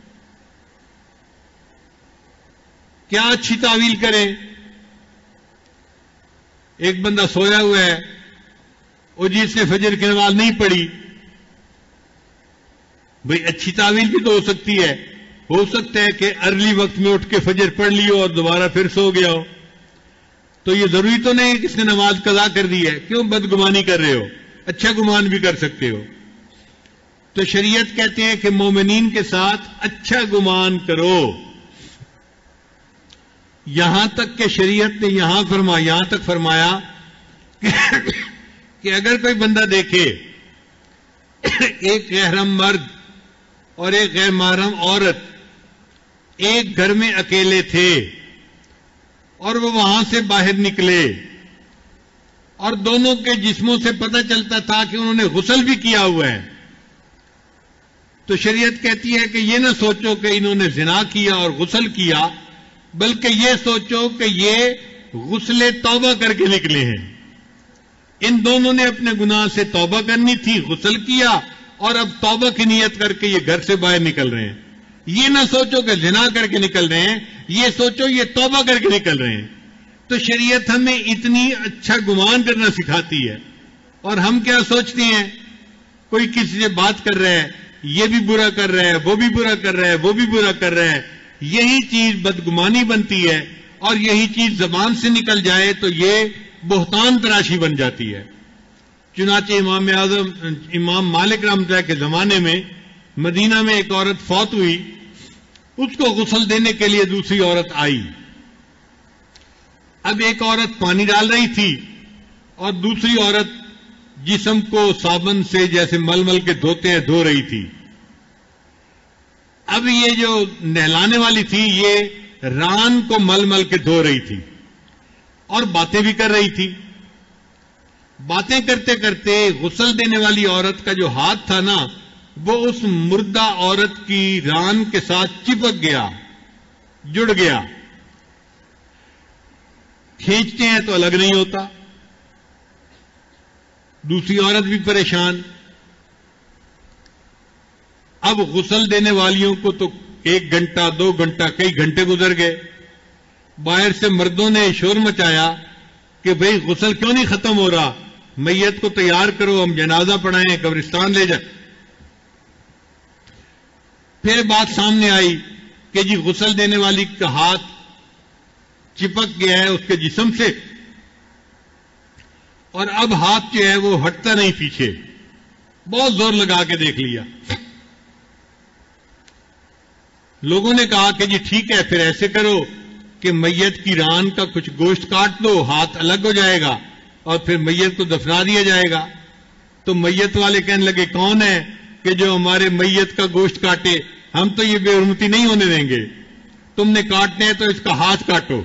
[SPEAKER 2] کیا اچھی تعویل کریں؟ ایک بندہ سویا ہوا ہے، اور جس نے فجر کی نماز نہیں پڑھی، بھئی اچھی تعویل بھی تو ہو سکتی ہے. ہو سکتا ہے کہ ارلی وقت میں اٹھ کے فجر پڑھ لی ہو اور دوبارہ پھر سو گیا ہو، تو یہ ضروری تو نہیں کہ کس نے نماز قضا کر دی ہے. کیوں بدگمانی کر رہے ہو؟ اچھا گمان بھی کر سکتے ہو. تو شریعت کہتے ہیں کہ مومنین کے ساتھ اچھا گمان کرو. یہاں تک کہ شریعت نے یہاں تک فرمایا کہ اگر کوئی بندہ دیکھے ایک غیر محرم مرد اور ایک غیر محرم عورت ایک گھر میں اکیلے تھے اور وہ وہاں سے باہر نکلے اور دونوں کے جسموں سے پتہ چلتا تھا کہ انہوں نے غسل بھی کیا ہوا ہے، تو شریعت کہتی ہے کہ یہ نہ سوچو کہ انہوں نے زنا کیا اور غسل کیا، بلکہ یہ سوچو کہ یہ غسل توبہ کر کے نکلے ہیں۔ ان دونوں نے اپنے گناہ سے توبہ کرنی تھی، غسل کیا اور اب توبہ کی نیت کر کے یہ گھر سے باہر نکل رہے ہیں۔ یہ نہ سوچو کہ زنا کر کے نکل رہے ہیں، یہ سوچو یہ توبہ کر کے نکل رہے ہیں۔ تو شریعت ہمیں اتنی اچھا گمان کرنا سکھاتی ہے، اور ہم کیا سوچتے ہیں؟ کوئی کسی سے بات کر رہا ہے، یہ بھی برا کر رہا ہے، وہ بھی برا کر رہا ہے، وہ بھی برا کر رہا ہے، یہی چیز بدگمانی بنتی ہے، اور یہی چیز زبان سے نکل جائے تو یہ بہتان تراشی بن جاتی ہے۔ چنانچہ امام مالک رحمۃ اللہ کے زمانے میں مدینہ میں ایک عورت فوت ہوئی، اس کو غسل دینے کے لیے دوسری عورت آئی۔ اب ایک عورت پانی ڈال رہی تھی اور دوسری عورت جسم کو صابن سے جیسے مل مل کے دھوتے ہیں دھو رہی تھی۔ اب یہ جو نہلانے والی تھی یہ ران کو مل مل کے دھو رہی تھی اور باتیں بھی کر رہی تھی۔ باتیں کرتے کرتے غسل دینے والی عورت کا جو ہاتھ تھا نا وہ اس مردہ عورت کی ران کے ساتھ چپک گیا، جڑ گیا۔ کھینچتے ہیں تو الگ نہیں ہوتا۔ دوسری عورت بھی پریشان۔ اب غسل دینے والیوں کو تو 1 گھنٹہ 2 گھنٹہ کئی گھنٹے گزر گئے۔ باہر سے مردوں نے شور مچایا کہ بھئی غسل کیوں نہیں ختم ہو رہا، میت کو تیار کرو، ہم جنازہ پڑھائیں، قبرستان لے جائیں۔ پھر بات سامنے آئی کہ جی غسل دینے والی کا ہاتھ چپک گیا ہے اس کے جسم سے، اور اب ہاتھ جو ہے وہ ہٹتا نہیں پیچھے۔ بہت زور لگا کے دیکھ لیا۔ لوگوں نے کہا کہ جی ٹھیک ہے، پھر ایسے کرو کہ میت کی ران کا کچھ گوشت کاٹ دو، ہاتھ الگ ہو جائے گا اور پھر میت کو دفنا دیا جائے گا۔ تو میت والے کہنے لگے کون ہے کہ جو ہمارے میت کا گوشت کاٹے، ہم تو یہ بے حرمتی نہیں ہونے دیں گے، تم نے کاٹنے ہیں تو اس کا ہاتھ کاٹو۔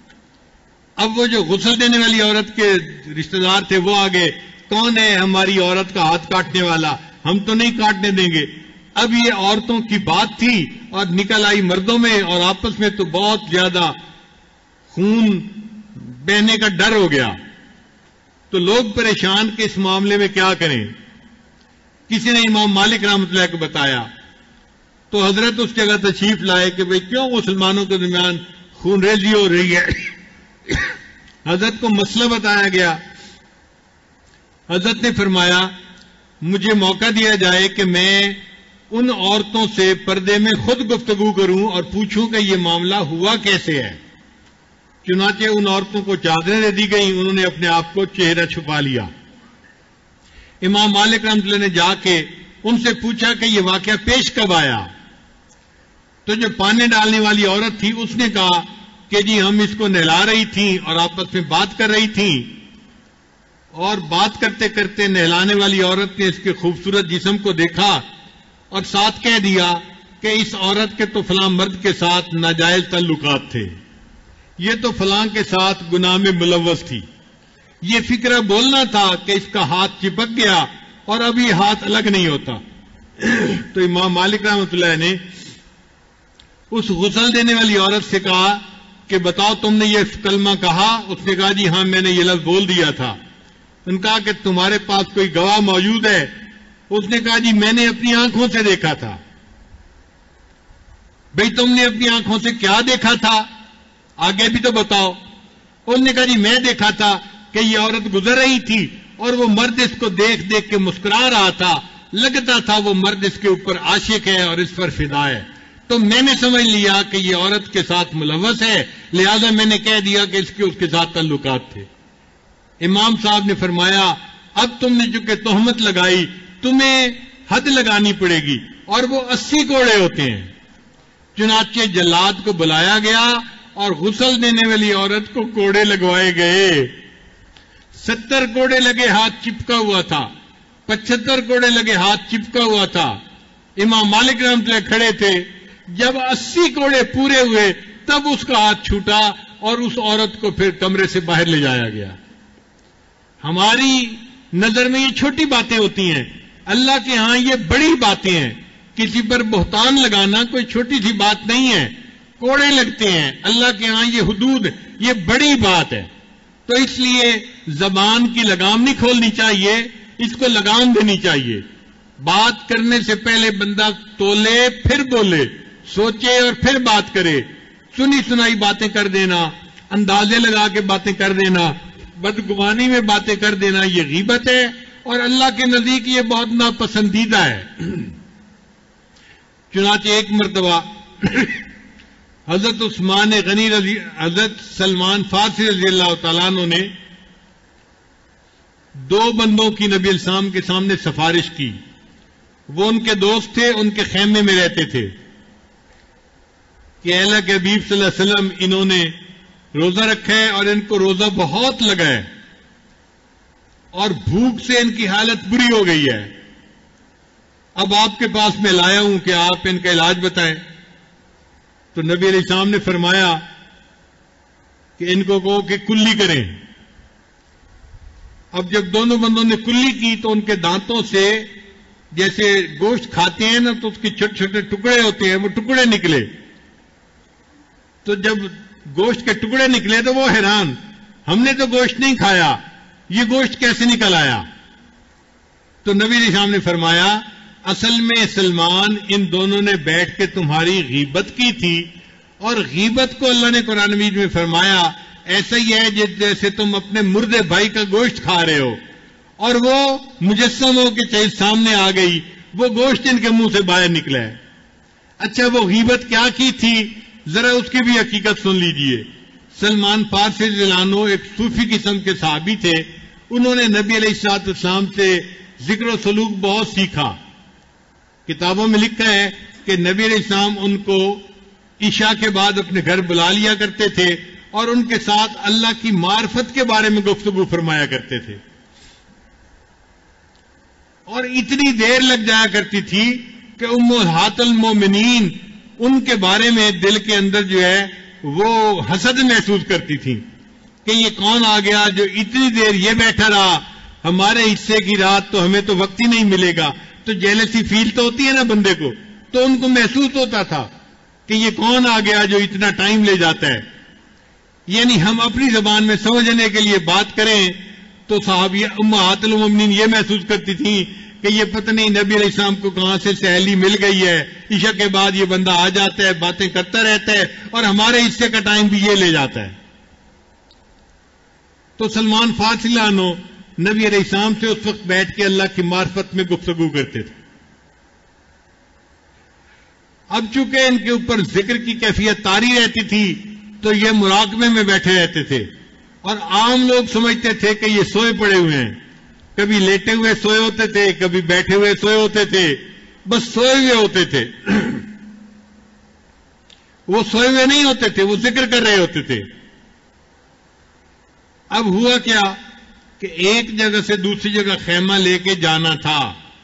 [SPEAKER 2] اب وہ جو غسل دینے والی عورت کے رشتہ دار تھے وہ آگے، کون ہے ہماری عورت کا ہاتھ کاٹنے والا، ہم تو نہیں کاٹنے دیں گے۔ اب یہ عورتوں کی بات تھی اور نکل آئی مردوں میں، اور آپس میں تو بہت زیادہ خون بہنے کا ڈر ہو گیا۔ تو لوگ پریشان کہ اس معاملے میں کیا کریں۔ کسی نے امام مالک رحمۃ اللہ کو بتایا تو حضرت اس جگہ تشریف لائے کہ بھئی کیوں مسلمانوں کے درمیان خون ریزی ہو رہی ہے۔ حضرت کو مسئلہ بتایا گیا۔ حضرت نے فرمایا مجھے موقع دیا جائے کہ میں ان عورتوں سے پردے میں خود گفتگو کروں اور پوچھوں کہ یہ معاملہ ہوا کیسے ہے۔ چنانچہ ان عورتوں کو چادریں دے دی گئیں، انہوں نے اپنے آپ کو چہرہ چھپا لیا۔ امام مالک رحمۃ اللہ نے جا کے ان سے پوچھا کہ یہ واقعہ پیش کب آیا؟ تو جو پانی ڈالنے والی عورت تھی اس نے کہا کہ جی ہم اس کو نہلا رہی تھیں اور آپس میں بات کر رہی تھیں، اور بات کرتے کرتے نہلانے والی عورت نے اس کے خوبصورت جسم کو دیکھا اور ساتھ کہہ دیا کہ اس عورت کے تو فلاں مرد کے ساتھ ناجائز تعلقات تھے، یہ تو فلاں کے ساتھ گناہ میں ملوث تھی۔ یہ فکرہ بولنا تھا کہ اس کا ہاتھ چپک گیا اور اب یہ ہاتھ الگ نہیں ہوتا۔ تو امام مالک رحمۃ اللہ نے اس غسل دینے والی عورت سے کہا کہ بتاؤ تم نے یہ کلمہ کہا؟ اس نے کہا جی ہاں میں نے یہ لفظ بول دیا تھا۔ ان کہا کہ تمہارے پاس کوئی گواہ موجود ہے؟ اس نے کہا جی میں نے اپنی آنکھوں سے دیکھا تھا۔ بھئی تم نے اپنی آنکھوں سے کیا دیکھا تھا؟ آگے بھی تو بتاؤ۔ انہوں نے کہا جی میں دیکھا تھا کہ یہ عورت گزر رہی تھی اور وہ مرد اس کو دیکھ دیکھ کے مسکرا رہا تھا، لگتا تھا وہ مرد اس کے اوپر عاشق ہے اور اس پر فدا ہے، تو میں نے سمجھ لیا کہ یہ عورت کے ساتھ ملوث ہے، لہذا میں نے کہہ دیا کہ اس کے ساتھ تعلقات تھے۔ امام صاحب نے فرمایا اب تم نے چونکہ تہمت لگائی تمہیں حد لگانی پڑے گی، اور وہ 80 کوڑے ہوتے ہیں۔ چنانچہ جلاد کو بلایا گیا اور غسل دینے والی عورت کو کوڑے لگوائے گئے. 70 کوڑے لگے ہاتھ چپکا ہوا تھا, 75 کوڑے لگے ہاتھ چپکا ہوا تھا. امام مالک رحمۃ اللہ کھڑے تھے, جب 80 کوڑے پورے ہوئے تب اس کا ہاتھ چھوٹا اور اس عورت کو پھر کمرے سے باہر لے جایا گیا. ہماری نظر میں یہ چھوٹی باتیں ہوتی ہیں, اللہ کے ہاں یہ بڑی باتیں ہیں. کسی پر بہتان لگانا کوئی چھوٹی سی بات نہیں ہے. کوڑے لگتے ہیں, اللہ کے ہاں یہ حدود, یہ بڑی بات ہے. تو اس لیے زبان کی لگام نہیں کھولنی چاہیے, اس کو لگام دینی چاہیے. بات کرنے سے پہلے بندہ تولے پھر بولے, سوچے اور پھر بات کرے. سنی سنائی باتیں کر دینا, اندازے لگا کے باتیں کر دینا, بدگمانی میں باتیں کر دینا, یہ غیبت ہے اور اللہ کے نزدیک یہ بہت ناپسندیدہ ہے. چنانچہ ایک مرتبہ حضرت عثمان غنی حضرت سلمان فارسی رضی اللہ تعالیٰ عنہ نے 2 بندوں کی نبی علیہ السلام کے سامنے سفارش کی. وہ ان کے دوست تھے, ان کے خیمے میں رہتے تھے کہ اللہ کے حبیب صلی اللہ علیہ وسلم انہوں نے روزہ رکھا ہے اور ان کو روزہ بہت لگا ہے اور بھوک سے ان کی حالت بری ہو گئی ہے. اب آپ کے پاس میں لایا ہوں کہ آپ ان کا علاج بتائیں. تو نبی علیہ السلام نے فرمایا کہ ان کو کہو کہ کلی کریں. اب جب دونوں بندوں نے کلی کی تو ان کے دانتوں سے جیسے گوشت کھاتے ہیں نا تو اس کے چھوٹے چھوٹے ٹکڑے ہوتے ہیں, وہ ٹکڑے نکلے. تو جب گوشت کے ٹکڑے نکلے تو وہ حیران, ہم نے تو گوشت نہیں کھایا, یہ گوشت کیسے نکل آیا؟ تو نبی علیہ السلام نے فرمایا اصل میں سلمان ان دونوں نے بیٹھ کے تمہاری غیبت کی تھی, اور غیبت کو اللہ نے قرآن مجید میں فرمایا ایسا ہی ہے جیسے تم اپنے مردے بھائی کا گوشت کھا رہے ہو اور وہ مجسم ہو کے چیز سامنے آ گئی, وہ گوشت ان کے منہ سے باہر نکلا ہے. اچھا وہ غیبت کیا کی تھی, ذرا اس کی بھی حقیقت سن لیجئے. سلمان فارسی رضی اللہ عنہ ایک صوفی قسم کے صحابی تھے. انہوں نے نبی علیہ الصلوۃ والسلام سے ذکر و سلوک بہت سیکھا. کتابوں میں لکھا ہے کہ نبی علیہ السلام ان کو عشاء کے بعد اپنے گھر بلا لیا کرتے تھے اور ان کے ساتھ اللہ کی معرفت کے بارے میں گفتگو فرمایا کرتے تھے, اور اتنی دیر لگ جایا کرتی تھی کہ امہات المومنین ان کے بارے میں دل کے اندر جو ہے وہ حسد محسوس کرتی تھی کہ یہ کون آ گیا جو اتنی دیر یہ بیٹھا رہا, ہمارے حصے کی رات تو ہمیں تو وقت ہی نہیں ملے گا. تو جیلسی فیل تو ہوتی ہے نا بندے کو, تو ان کو محسوس ہوتا تھا کہ یہ کون آ گیا جو اتنا ٹائم لے جاتا ہے. یعنی ہم اپنی زبان میں سمجھنے کے لیے بات کریں تو صحابیہ امہات المومنین یہ محسوس کرتی تھیں کہ یہ پتہ نہیں نبی علیہ السلام کو کہاں سے سہیلی مل گئی ہے, عشاء کے بعد یہ بندہ آ جاتا ہے, باتیں کرتا رہتا ہے اور ہمارے حصے کا ٹائم بھی یہ لے جاتا ہے. تو سلمان فارسی عنہ نبی علیہ السلام سے اس وقت بیٹھ کے اللہ کی معرفت میں گفتگو کرتے تھے. اب چونکہ ان کے اوپر ذکر کی کیفیت طاری رہتی تھی تو یہ مراقبے میں بیٹھے رہتے تھے, اور عام لوگ سمجھتے تھے کہ یہ سوئے پڑے ہوئے ہیں. کبھی لیٹے ہوئے سوئے ہوتے تھے, کبھی بیٹھے ہوئے سوئے ہوتے تھے, بس سوئے ہوئے ہوتے تھے. وہ سوئے ہوئے نہیں ہوتے تھے, وہ ذکر کر رہے ہوتے تھے. اب ہوا کیا کہ ایک جگہ سے دوسری جگہ خیمہ لے کے جانا تھا,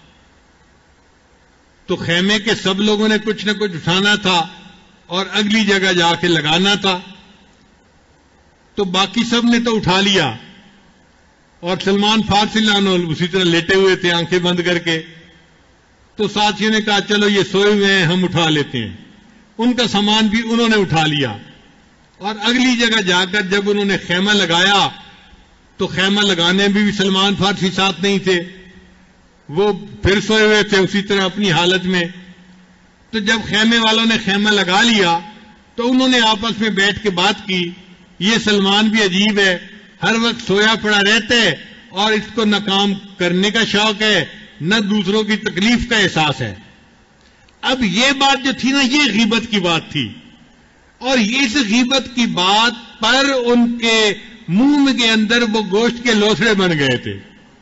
[SPEAKER 2] تو خیمے کے سب لوگوں نے کچھ نہ کچھ اٹھانا تھا اور اگلی جگہ جا کے لگانا تھا. تو باقی سب نے تو اٹھا لیا, اور سلمان فارسی عنہ اسی طرح لیٹے ہوئے تھے آنکھیں بند کر کے. تو ساتھیوں نے کہا چلو یہ سوئے ہوئے ہیں, ہم اٹھا لیتے ہیں. ان کا سامان بھی انہوں نے اٹھا لیا, اور اگلی جگہ جا کر جب انہوں نے خیمہ لگایا تو خیمہ لگانے میں بھی سلمان فارسی ساتھ نہیں تھے, وہ پھر سوئے ہوئے تھے اسی طرح اپنی حالت میں. تو جب خیمے والوں نے خیمہ لگا لیا تو انہوں نے آپس میں بیٹھ کے بات کی, یہ سلمان بھی عجیب ہے, ہر وقت سویا پڑا رہتا ہے اور اس کو نہ کام کرنے کا شوق ہے نہ دوسروں کی تکلیف کا احساس ہے. اب یہ بات جو تھی نا, یہ غیبت کی بات تھی, اور اس غیبت کی بات پر ان کے منہ کے اندر وہ گوشت کے لوسڑے بن گئے تھے.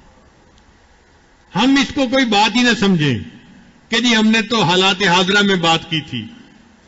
[SPEAKER 2] ہم اس کو کوئی بات ہی نہ سمجھیں کہ جی ہم نے تو حالات حاضرہ میں بات کی تھی.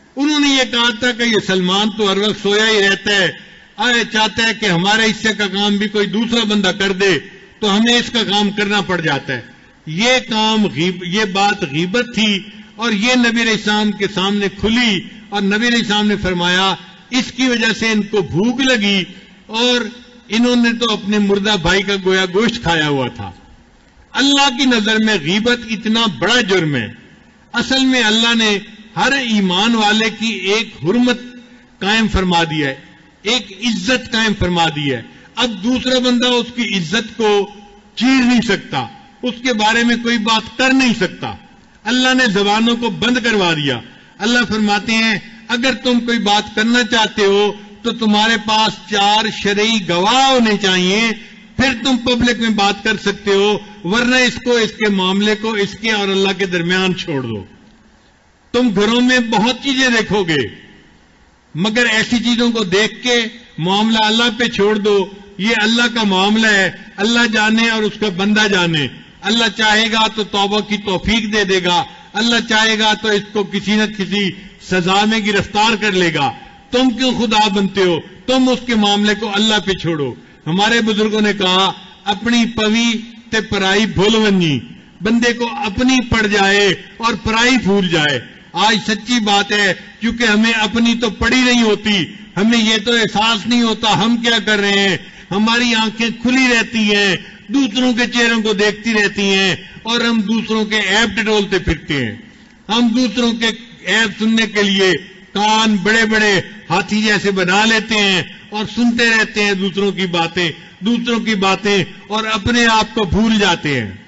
[SPEAKER 2] انہوں نے یہ کہا تھا کہ یہ سلمان تو ہر وقت سویا ہی رہتا ہے، چاہتا ہے کہ ہمارے حصے کا کام بھی کوئی دوسرا بندہ کر دے تو ہمیں اس کا کام کرنا پڑ جاتا ہے. یہ بات غیبت تھی اور یہ نبی علیہ السلام کے سامنے کھلی اور نبی علیہ السلام نے فرمایا اس کی وجہ سے ان کو بھوک لگی اور انہوں نے تو اپنے مردہ بھائی کا گویا گوشت کھایا ہوا تھا. اللہ کی نظر میں غیبت اتنا بڑا جرم ہے. اصل میں اللہ نے ہر ایمان والے کی ایک حرمت قائم فرما دی ہے، ایک عزت قائم فرما دی ہے. اب دوسرا بندہ اس کی عزت کو چیر نہیں سکتا، اس کے بارے میں کوئی بات کر نہیں سکتا. اللہ نے زبانوں کو بند کروا دیا. اللہ فرماتے ہیں اگر تم کوئی بات کرنا چاہتے ہو تو تمہارے پاس 4 شرعی گواہ ہونے چاہیے، پھر تم پبلک میں بات کر سکتے ہو، ورنہ اس کے معاملے کو اس کے اور اللہ کے درمیان چھوڑ دو. تم گھروں میں بہت چیزیں دیکھو گے مگر ایسی چیزوں کو دیکھ کے معاملہ اللہ پہ چھوڑ دو. یہ اللہ کا معاملہ ہے، اللہ جانے اور اس کا بندہ جانے. اللہ چاہے گا تو توبہ کی توفیق دے دے گا، اللہ چاہے گا تو اس کو کسی نہ کسی سزا میں گرفتار کر لے گا. تم کیوں خدا بنتے ہو؟ تم اس کے معاملے کو اللہ پہ چھوڑو. ہمارے بزرگوں نے کہا اپنی پوی تے پرائی بھول ونی، بندے کو اپنی پڑ جائے اور پرائی بھول جائے. آج سچی بات ہے کیونکہ ہمیں اپنی تو پڑی نہیں ہوتی، ہمیں یہ تو احساس نہیں ہوتا ہم کیا کر رہے ہیں. ہماری آنکھیں کھلی رہتی ہیں، دوسروں کے چہروں کو دیکھتی رہتی ہیں اور ہم دوسروں کے عیب ٹٹولتے پھرتے ہیں. ہم دوسروں کے عیب سننے کے لیے کان بڑے بڑے ہاتھی جیسے بنا لیتے ہیں اور سنتے رہتے ہیں دوسروں کی باتیں اور اپنے آپ کو بھول جاتے ہیں.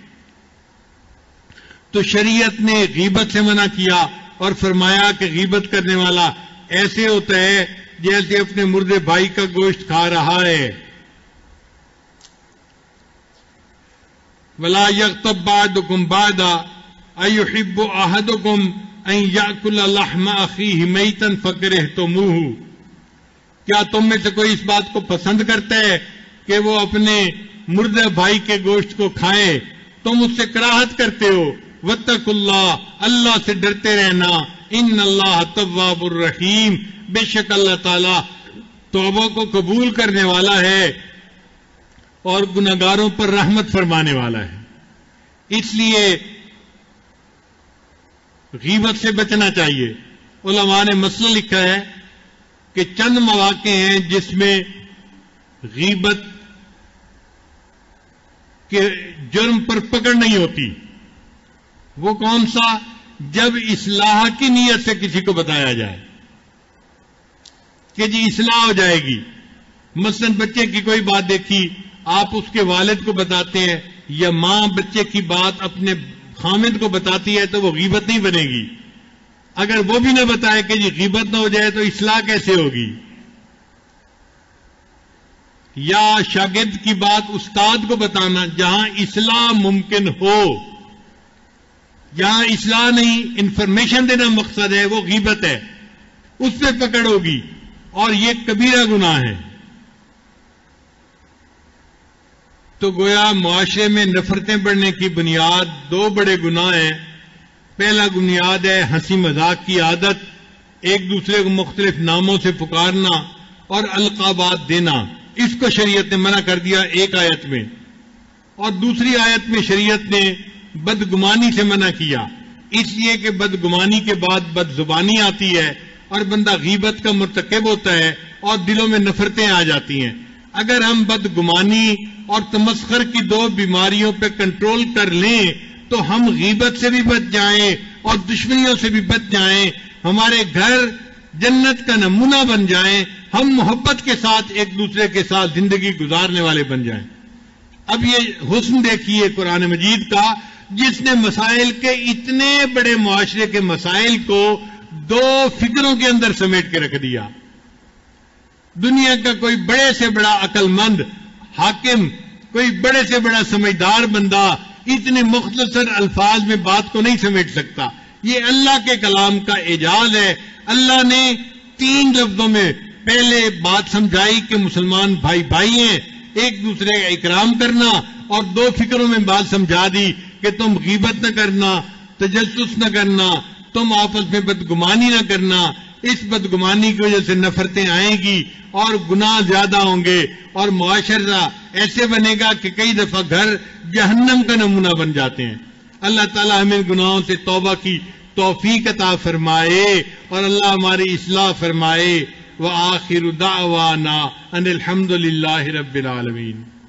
[SPEAKER 2] تو شریعت نے غیبت سے منع کیا اور فرمایا کہ غیبت کرنے والا ایسے ہوتا ہے جیسے اپنے مردے بھائی کا گوشت کھا رہا ہے. وَلَا يَغْتَبْ بَعْضُكُمْ بَعْضًا أَيُحِبُّ أَحَدُكُمْ أَن يَأْكُلَ لَحْمَ أَخِيهِ مَيْتًا فَكَرِهْتُمُوهُ. کیا تم میں سے کوئی اس بات کو پسند کرتا ہے کہ وہ اپنے مردہ بھائی کے گوشت کو کھائے؟ تم اس سے کراہت کرتے ہو. وَاتَّقُوا اللَّهَ، اللہ سے ڈرتے رہنا. إِنَّ اللَّهَ تَوَّابٌ رَحِيمٌ، بے شک اللہ تعالیٰ توبہ کو قبول کرنے والا ہے اور گناہگاروں پر رحمت فرمانے والا ہے. اس لیے غیبت سے بچنا چاہیے. علماء نے مسئلہ لکھا ہے کہ چند مواقع ہیں جس میں غیبت کے جرم پر پکڑ نہیں ہوتی. وہ کون سا؟ جب اصلاح کی نیت سے کسی کو بتایا جائے کہ جی اصلاح ہو جائے گی. مثلا بچے کی کوئی بات دیکھی، آپ اس کے والد کو بتاتے ہیں یا ماں بچے کی بات اپنے خامد کو بتاتی ہے تو وہ غیبت نہیں بنے گی. اگر وہ بھی نہ بتائے کہ جی غیبت نہ ہو جائے تو اصلاح کیسے ہوگی؟ یا شاگرد کی بات استاد کو بتانا جہاں اصلاح ممکن ہو، جہاں اصلاح نہیں انفارمیشن دینا مقصد ہے، وہ غیبت ہے، اس پہ پکڑ ہوگی اور یہ کبیرہ گناہ ہے. تو گویا معاشرے میں نفرتیں بڑھنے کی بنیاد 2 بڑے گناہ ہیں. پہلا بنیاد ہے ہنسی مذاق کی عادت، ایک دوسرے کو مختلف ناموں سے پکارنا اور القابات دینا. اس کو شریعت نے منع کر دیا ایک آیت میں، اور دوسری آیت میں شریعت نے بدگمانی سے منع کیا، اس لیے کہ بدگمانی کے بعد بدزبانی آتی ہے اور بندہ غیبت کا مرتکب ہوتا ہے اور دلوں میں نفرتیں آ جاتی ہیں. اگر ہم بدگمانی اور تمسخر کی 2 بیماریوں پہ کنٹرول کر لیں تو ہم غیبت سے بھی بچ جائیں اور دشمنیوں سے بھی بچ جائیں، ہمارے گھر جنت کا نمونہ بن جائیں، ہم محبت کے ساتھ ایک دوسرے کے ساتھ زندگی گزارنے والے بن جائیں. اب یہ حسن دیکھیے قرآن مجید کا، جس نے مسائل کے اتنے بڑے معاشرے کے مسائل کو 2 فکروں کے اندر سمیٹ کے رکھ دیا. دنیا کا کوئی بڑے سے بڑا عقل مند حاکم، کوئی بڑے سے بڑا سمجھدار بندہ اتنے مختصر الفاظ میں بات کو نہیں سمیٹ سکتا. یہ اللہ کے کلام کا اعجاز ہے. اللہ نے 3 لفظوں میں پہلے بات سمجھائی کہ مسلمان بھائی بھائی ہیں، ایک دوسرے کا اکرام کرنا، اور 2 فکروں میں بات سمجھا دی کہ تم غیبت نہ کرنا، تجسس نہ کرنا، تم آپس میں بدگمانی نہ کرنا، اس بدگمانی کی وجہ سے نفرتیں آئیں گی اور گناہ زیادہ ہوں گے اور معاشرہ ایسے بنے گا کہ کئی دفعہ گھر جہنم کا نمونہ بن جاتے ہیں. اللہ تعالیٰ ہمیں گناہوں سے توبہ کی توفیق عطا فرمائے اور اللہ ہماری اصلاح فرمائے. وآخر دعوانا ان الحمد للہ رب العالمین.